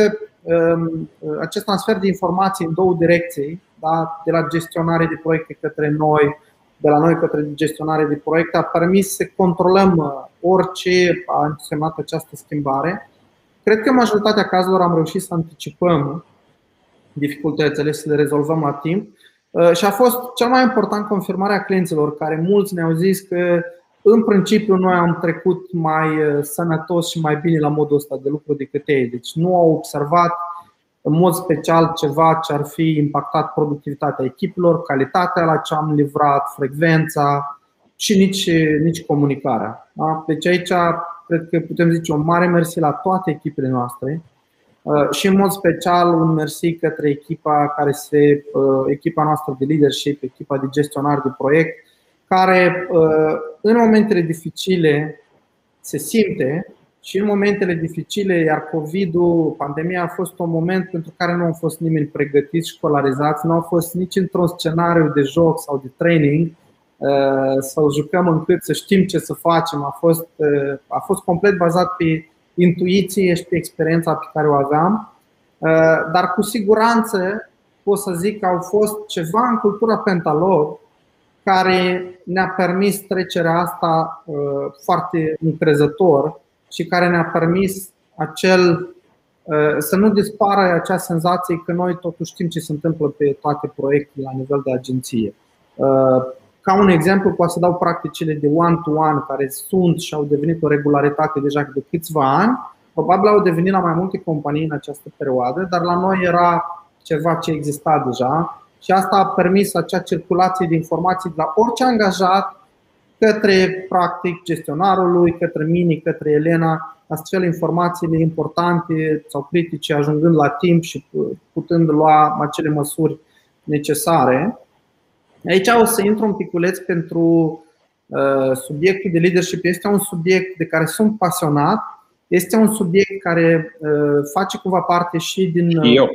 acest transfer de informații în două direcții, da, de la gestionare de proiecte către noi, de la noi către gestionare de proiecte, a permis să controlăm orice a însemnat această schimbare. Cred că în majoritatea cazurilor am reușit să anticipăm dificultățile, să le rezolvăm la timp. Și a fost cel mai important confirmarea clienților, care mulți ne-au zis că în principiu noi am trecut mai sănătos și mai bine la modul ăsta de lucru decât ei. Deci nu au observat în mod special ceva ce ar fi impactat productivitatea echipelor, calitatea la ce am livrat, frecvența și nici, nici comunicarea. Da? Deci aici cred că putem zice un mare mersi la toate echipele noastre și în mod special un mersi către echipa care se, echipa noastră de leadership, echipa de gestionare de proiect, care în momentele dificile se simte și în momentele dificile, iar COVID-ul, pandemia a fost un moment pentru care nu au fost nimeni pregătiți, școlarizați, nu au fost nici într-un scenariu de joc sau de training să jucăm încât să știm ce să facem. A fost, a fost complet bazat pe intuiție și pe experiența pe care o aveam, dar cu siguranță pot să zic că au fost ceva în cultura Pentalog care ne-a permis trecerea asta foarte încrezător și care ne-a permis acel, să nu dispară acea senzație că noi totuși știm ce se întâmplă pe toate proiectele la nivel de agenție. Ca un exemplu, poate să dau practicile de one-to-one care sunt și au devenit o regularitate deja de câțiva ani. Probabil au devenit la mai multe companii în această perioadă, dar la noi era ceva ce exista deja și asta a permis acea circulație de informații de la orice angajat către practic gestionarul lui, către mine, către Elena, astfel informațiile importante sau critice ajungând la timp și putând lua acele măsuri necesare. Aici o să intru un piculeț pentru uh, subiectul de leadership. Este un subiect de care sunt pasionat. Este un subiect care uh, face cumva parte și din. Uh, Eu.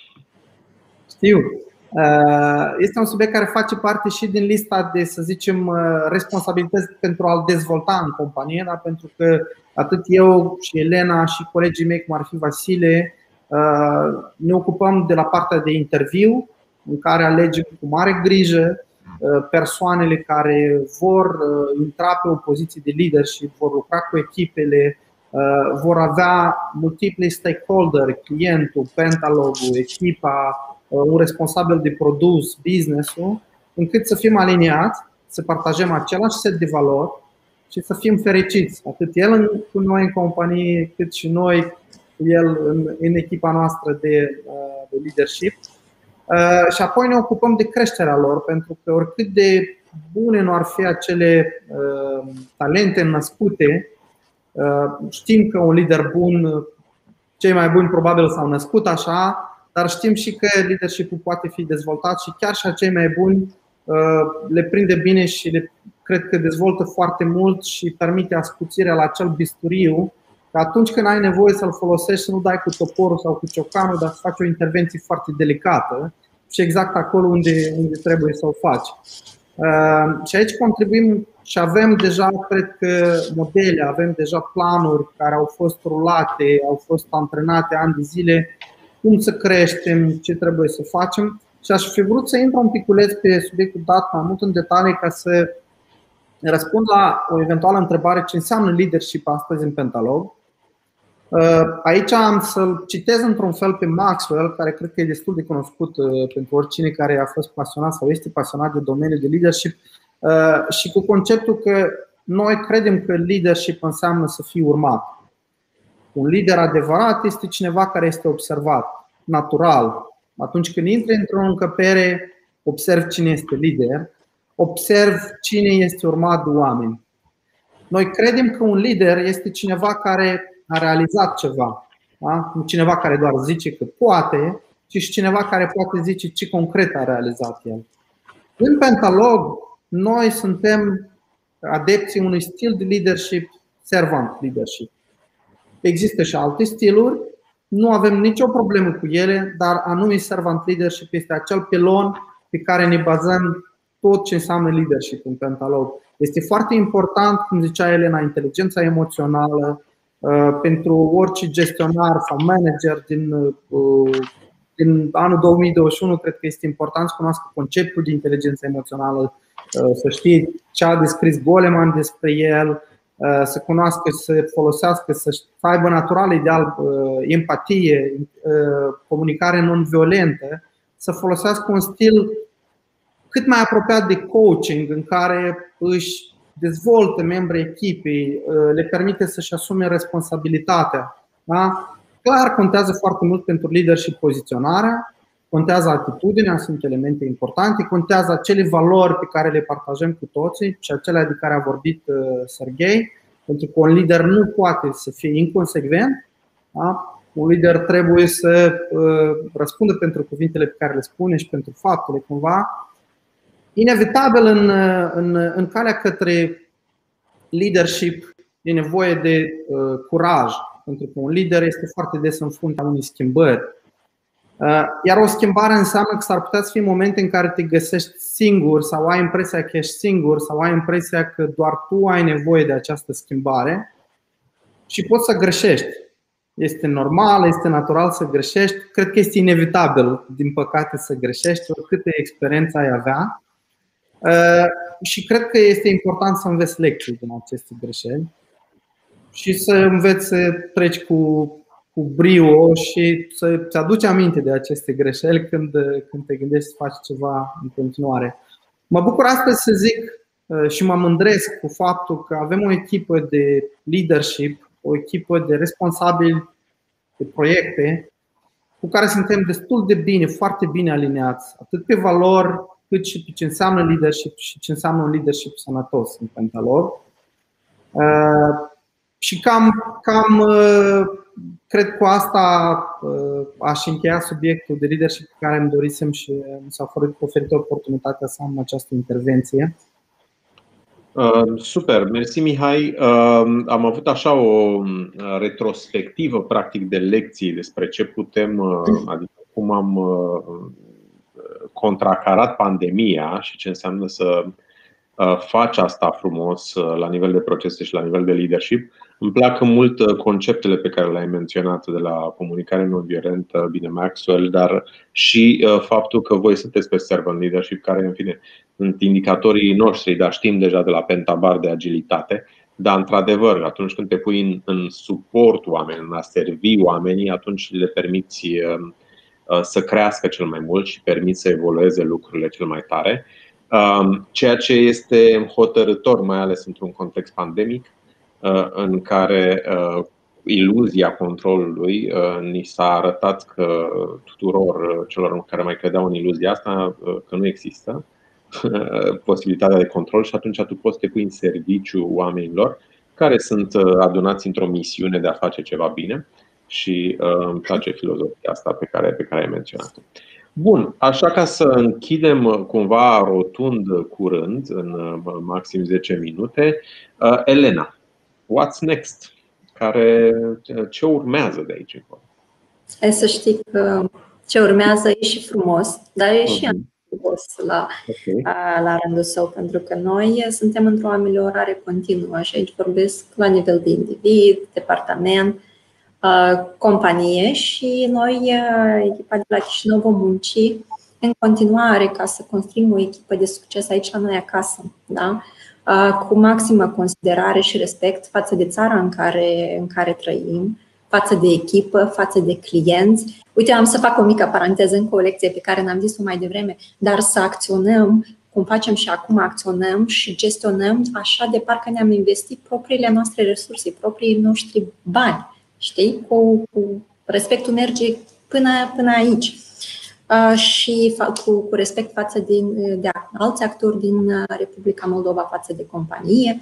Știu. Uh, este un subiect care face parte și din lista de, să zicem, uh, responsabilități pentru a-l dezvolta în companie, da? Pentru că atât eu și Elena și colegii mei, cum ar fi Vasile, uh, ne ocupăm de la partea de interviu, în care alegem cu mare grijă persoanele care vor intra pe o poziție de leadership, vor lucra cu echipele, vor avea multiple stakeholder, clientul, Pentalogul, echipa, un responsabil de produs, business-ul, încât să fim aliniați, să partajăm același set de valori și să fim fericiți, atât el cu noi în companie, cât și noi cu el în, în echipa noastră de, de leadership. Uh, și apoi ne ocupăm de creșterea lor, pentru că oricât de bune nu ar fi acele uh, talente născute, uh, știm că un lider bun, cei mai buni probabil s-au născut așa, dar știm și că leadership-ul poate fi dezvoltat și chiar și cei mai buni uh, le prinde bine și le, cred că dezvoltă foarte mult și permite ascuțirea la acel bisturiu, că atunci când ai nevoie să-l folosești, să nu dai cu toporul sau cu ciocanul, dar să faci o intervenție foarte delicată și exact acolo unde, unde trebuie să o faci. Uh, și aici contribuim și avem deja, cred că, modele, avem deja planuri care au fost rulate, au fost antrenate ani de zile, cum să creștem, ce trebuie să facem. Și aș fi vrut să intru un piculeț pe subiectul dat mai mult în detalii ca să răspund la o eventuală întrebare ce înseamnă leadership astăzi în Pentalog. Aici am să-l citez într-un fel pe Maxwell, care cred că e destul de cunoscut pentru oricine care a fost pasionat sau este pasionat de domeniul de leadership, și cu conceptul că noi credem că leadership înseamnă să fii urmat. Un lider adevărat este cineva care este observat, natural. Atunci când intri într-o încăpere, observi cine este lider, observi cine este urmat de oameni. Noi credem că un lider este cineva care a realizat ceva, da? Nu cineva care doar zice că poate, ci și cineva care poate zice ce concret a realizat el. În Pentalog, noi suntem adepții unui stil de leadership, servant leadership. Există și alte stiluri, nu avem nicio problemă cu ele, dar anume servant leadership este acel pilon pe care ne bazăm tot ce înseamnă leadership în Pentalog. Este foarte important, cum zicea Elena, inteligența emoțională. Pentru orice gestionar sau manager din, din anul două mii douăzeci și unu, cred că este important să cunoască conceptul de inteligență emoțională, să știe ce a descris Goleman despre el, să cunoască, să folosească, să aibă natural ideal empatie, comunicare non-violentă, să folosească un stil cât mai apropiat de coaching, în care își dezvoltă membrii echipei, le permite să-și asume responsabilitatea. Da? Clar, contează foarte mult pentru leadership poziționarea, contează atitudinea, sunt elemente importante, contează acele valori pe care le partajăm cu toții și acelea de care a vorbit Serghei, pentru că un lider nu poate să fie inconsecvent. Da? Un lider trebuie să răspundă pentru cuvintele pe care le spune și pentru faptele cumva. Inevitabil în, în, în calea către leadership e nevoie de uh, curaj, pentru că un lider este foarte des în fruntea unei schimbări. Uh, iar o schimbare înseamnă că s-ar putea să fie momente în care te găsești singur sau ai impresia că ești singur sau ai impresia că doar tu ai nevoie de această schimbare și poți să greșești. Este normal, este natural să greșești. Cred că este inevitabil, din păcate, să greșești, oricâte experiență ai avea. Uh, și cred că este important să înveți lecții din aceste greșeli și să înveți să treci cu, cu brio și să-ți aduci aminte de aceste greșeli când, când te gândești să faci ceva în continuare. Mă bucur astăzi să zic uh, și mă mândresc cu faptul că avem o echipă de leadership, o echipă de responsabili de proiecte cu care suntem destul de bine, foarte bine alineați, atât pe valori, cât și pe ce înseamnă leadership și ce înseamnă un leadership sănătos în Pentalog. Uh, și cam, cam uh, cred cu asta uh, aș încheia subiectul de leadership pe care îmi dorisem și mi s-a oferit oportunitatea să am această intervenție. Uh, super, mersi Mihai. Uh, am avut așa o retrospectivă practic de lecții despre ce putem, uh, adică cum am uh, contracarat pandemia și ce înseamnă să faci asta frumos la nivel de procese și la nivel de leadership. Îmi plac mult conceptele pe care le-ai menționat de la comunicare non-violentă, bine Maxwell, dar și faptul că voi sunteți pe servant leadership, care în fine sunt indicatorii noștri, dar știm deja de la Pentabar de agilitate. Dar într-adevăr, atunci când te pui în, în suport oameni, în a servi oamenii, atunci le permiți să crească cel mai mult și permit să evolueze lucrurile cel mai tare. Ceea ce este hotărâtor, mai ales într-un context pandemic, în care iluzia controlului ni s-a arătat că tuturor celor care mai credeau în iluzia asta că nu există posibilitatea de control și atunci tu poți să te pui în serviciu oamenilor care sunt adunați într-o misiune de a face ceva bine. Și uh, îmi place filozofia asta pe care, pe care ai menționat-o. Bun, așa ca să închidem cumva rotund curând, în uh, maxim zece minute, uh, Elena, what's next? Care, ce urmează de aici încolo? Hai să știi că ce urmează e și frumos, dar e și frumos la, okay. la rândul său, pentru că noi suntem într-o ameliorare continuă și aici vorbesc la nivel de individ, departament, companie și noi, echipa de la Chișinău, vom munci în continuare ca să construim o echipă de succes aici la noi acasă, da? Cu maximă considerare și respect față de țara în care, în care trăim, față de echipă, față de clienți. Uite, am să fac o mică paranteză, încă o lecție pe care n-am zis-o mai devreme, dar să acționăm, cum facem și acum, acționăm și gestionăm așa de parcă ne-am investit propriile noastre resurse, proprii noștri bani. Știi? Cu, cu respectul merge până, până aici uh, și cu, cu respect față de, de alți actori din Republica Moldova, față de companie.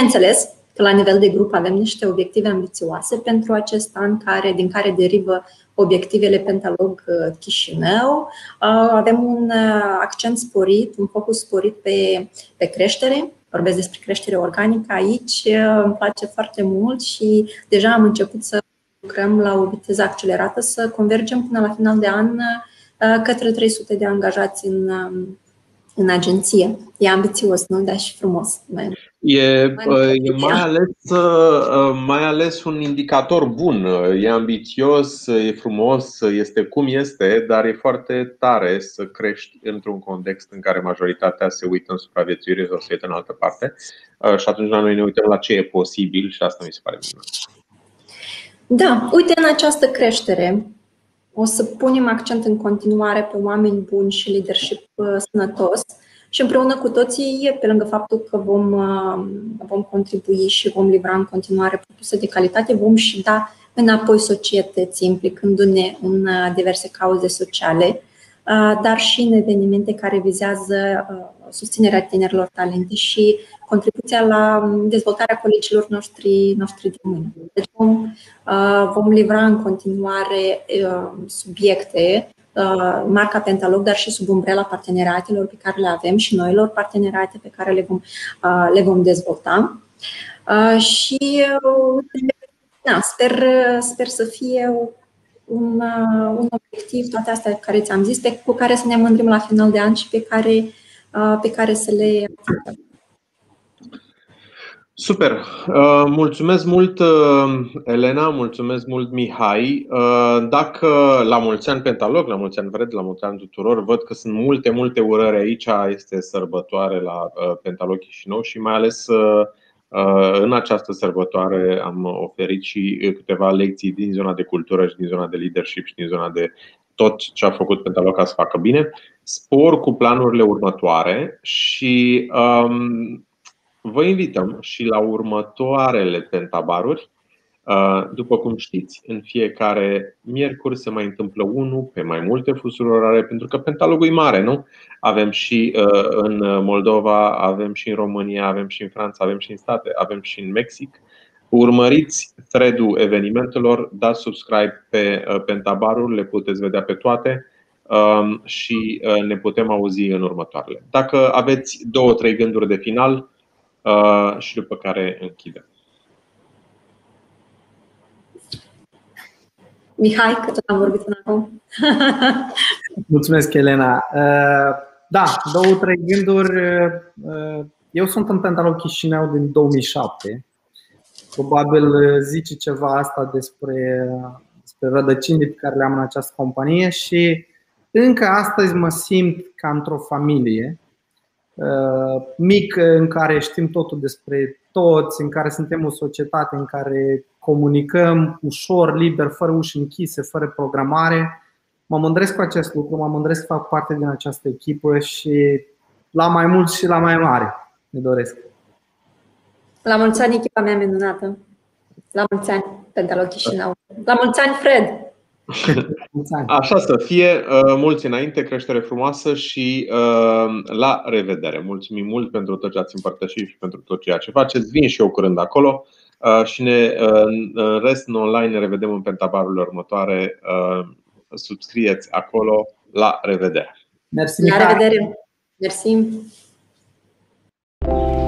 Bineînțeles că la nivel de grup avem niște obiective ambițioase pentru acest an, care, din care derivă obiectivele Pentalog Chișinău. Avem un accent sporit, un focus sporit pe, pe creștere. Vorbesc despre creștere organică aici. Îmi place foarte mult și deja am început să lucrăm la o viteză accelerată, să convergem până la final de an către trei sute de angajați în, în agenție. E ambițios, nu? Dar și frumos. E, e mai, ales, mai ales un indicator bun. E ambițios, e frumos, este cum este, dar e foarte tare să crești într-un context în care majoritatea se uită în supraviețuire sau se uită în altă parte. Și atunci noi ne uităm la ce e posibil și asta mi se pare bine. Da, uite, în această creștere o să punem accent în continuare pe oameni buni și leadership sănătos și împreună cu toții, pe lângă faptul că vom, vom contribui și vom livra în continuare produse de calitate, vom și da înapoi societății, implicându-ne în diverse cauze sociale, dar și în evenimente care vizează susținerea tinerilor talente și contribuția la dezvoltarea colegilor noștri, noștri de mâine. Deci vom, vom livra în continuare subiecte, marca Pentalog, dar și sub umbrela parteneriatelor pe care le avem și noilor parteneriate pe care le vom, le vom dezvolta. Și da, sper, sper să fie un, un obiectiv, toate astea care ți-am zis, pe, cu care să ne mândrim la final de an și pe care, pe care să le atingem. Super! Mulțumesc mult, Elena, mulțumesc mult, Mihai. Dacă la mulți ani Pentalog, la mulți ani Fred, la mulți ani tuturor, văd că sunt multe, multe urări aici, este sărbătoare la Pentalog Chișinău și mai ales în această sărbătoare am oferit și câteva lecții din zona de cultură și din zona de leadership și din zona de tot ce a făcut Pentalog ca să facă bine. Spor cu planurile următoare și um, vă invităm și la următoarele pentabaruri. După cum știți, în fiecare miercuri se mai întâmplă unul pe mai multe fusuri orare, pentru că Pentalogul e mare, nu? Avem și în Moldova, avem și în România, avem și în Franța, avem și în state, avem și în Mexic. Urmăriți thread-ul evenimentelor, dați subscribe pe pentabaruri, le puteți vedea pe toate și ne putem auzi în următoarele. Dacă aveți două, trei gânduri de final și după care închidem. Mihai, că tot am vorbit până acum. Mulțumesc, Elena. Da, două, trei gânduri. Eu sunt în Pentalog Chișinău din două mii șapte. Probabil zice ceva asta despre, despre rădăcinile pe care le am în această companie și încă astăzi mă simt ca într-o familie mică în care știm totul despre toți, în care suntem o societate în care comunicăm ușor, liber, fără uși închise, fără programare. Mă mândresc cu acest lucru, mă mândresc să fac parte din această echipă și la mai mult și la mai mare ne doresc. La mulți ani, echipa mea minunată. La mulți ani, Pentalog Chișinău. La mulți ani, Fred! Așa să fie, mulți înainte, creștere frumoasă și la revedere. Mulțumim mult pentru tot ce ați împărtășit și pentru tot ceea ce faceți. Vin și eu curând acolo și ne, în rest, în online, ne revedem în pentabarurile următoare. Subscrieți acolo. La revedere! Mersi, la revedere! Mersi!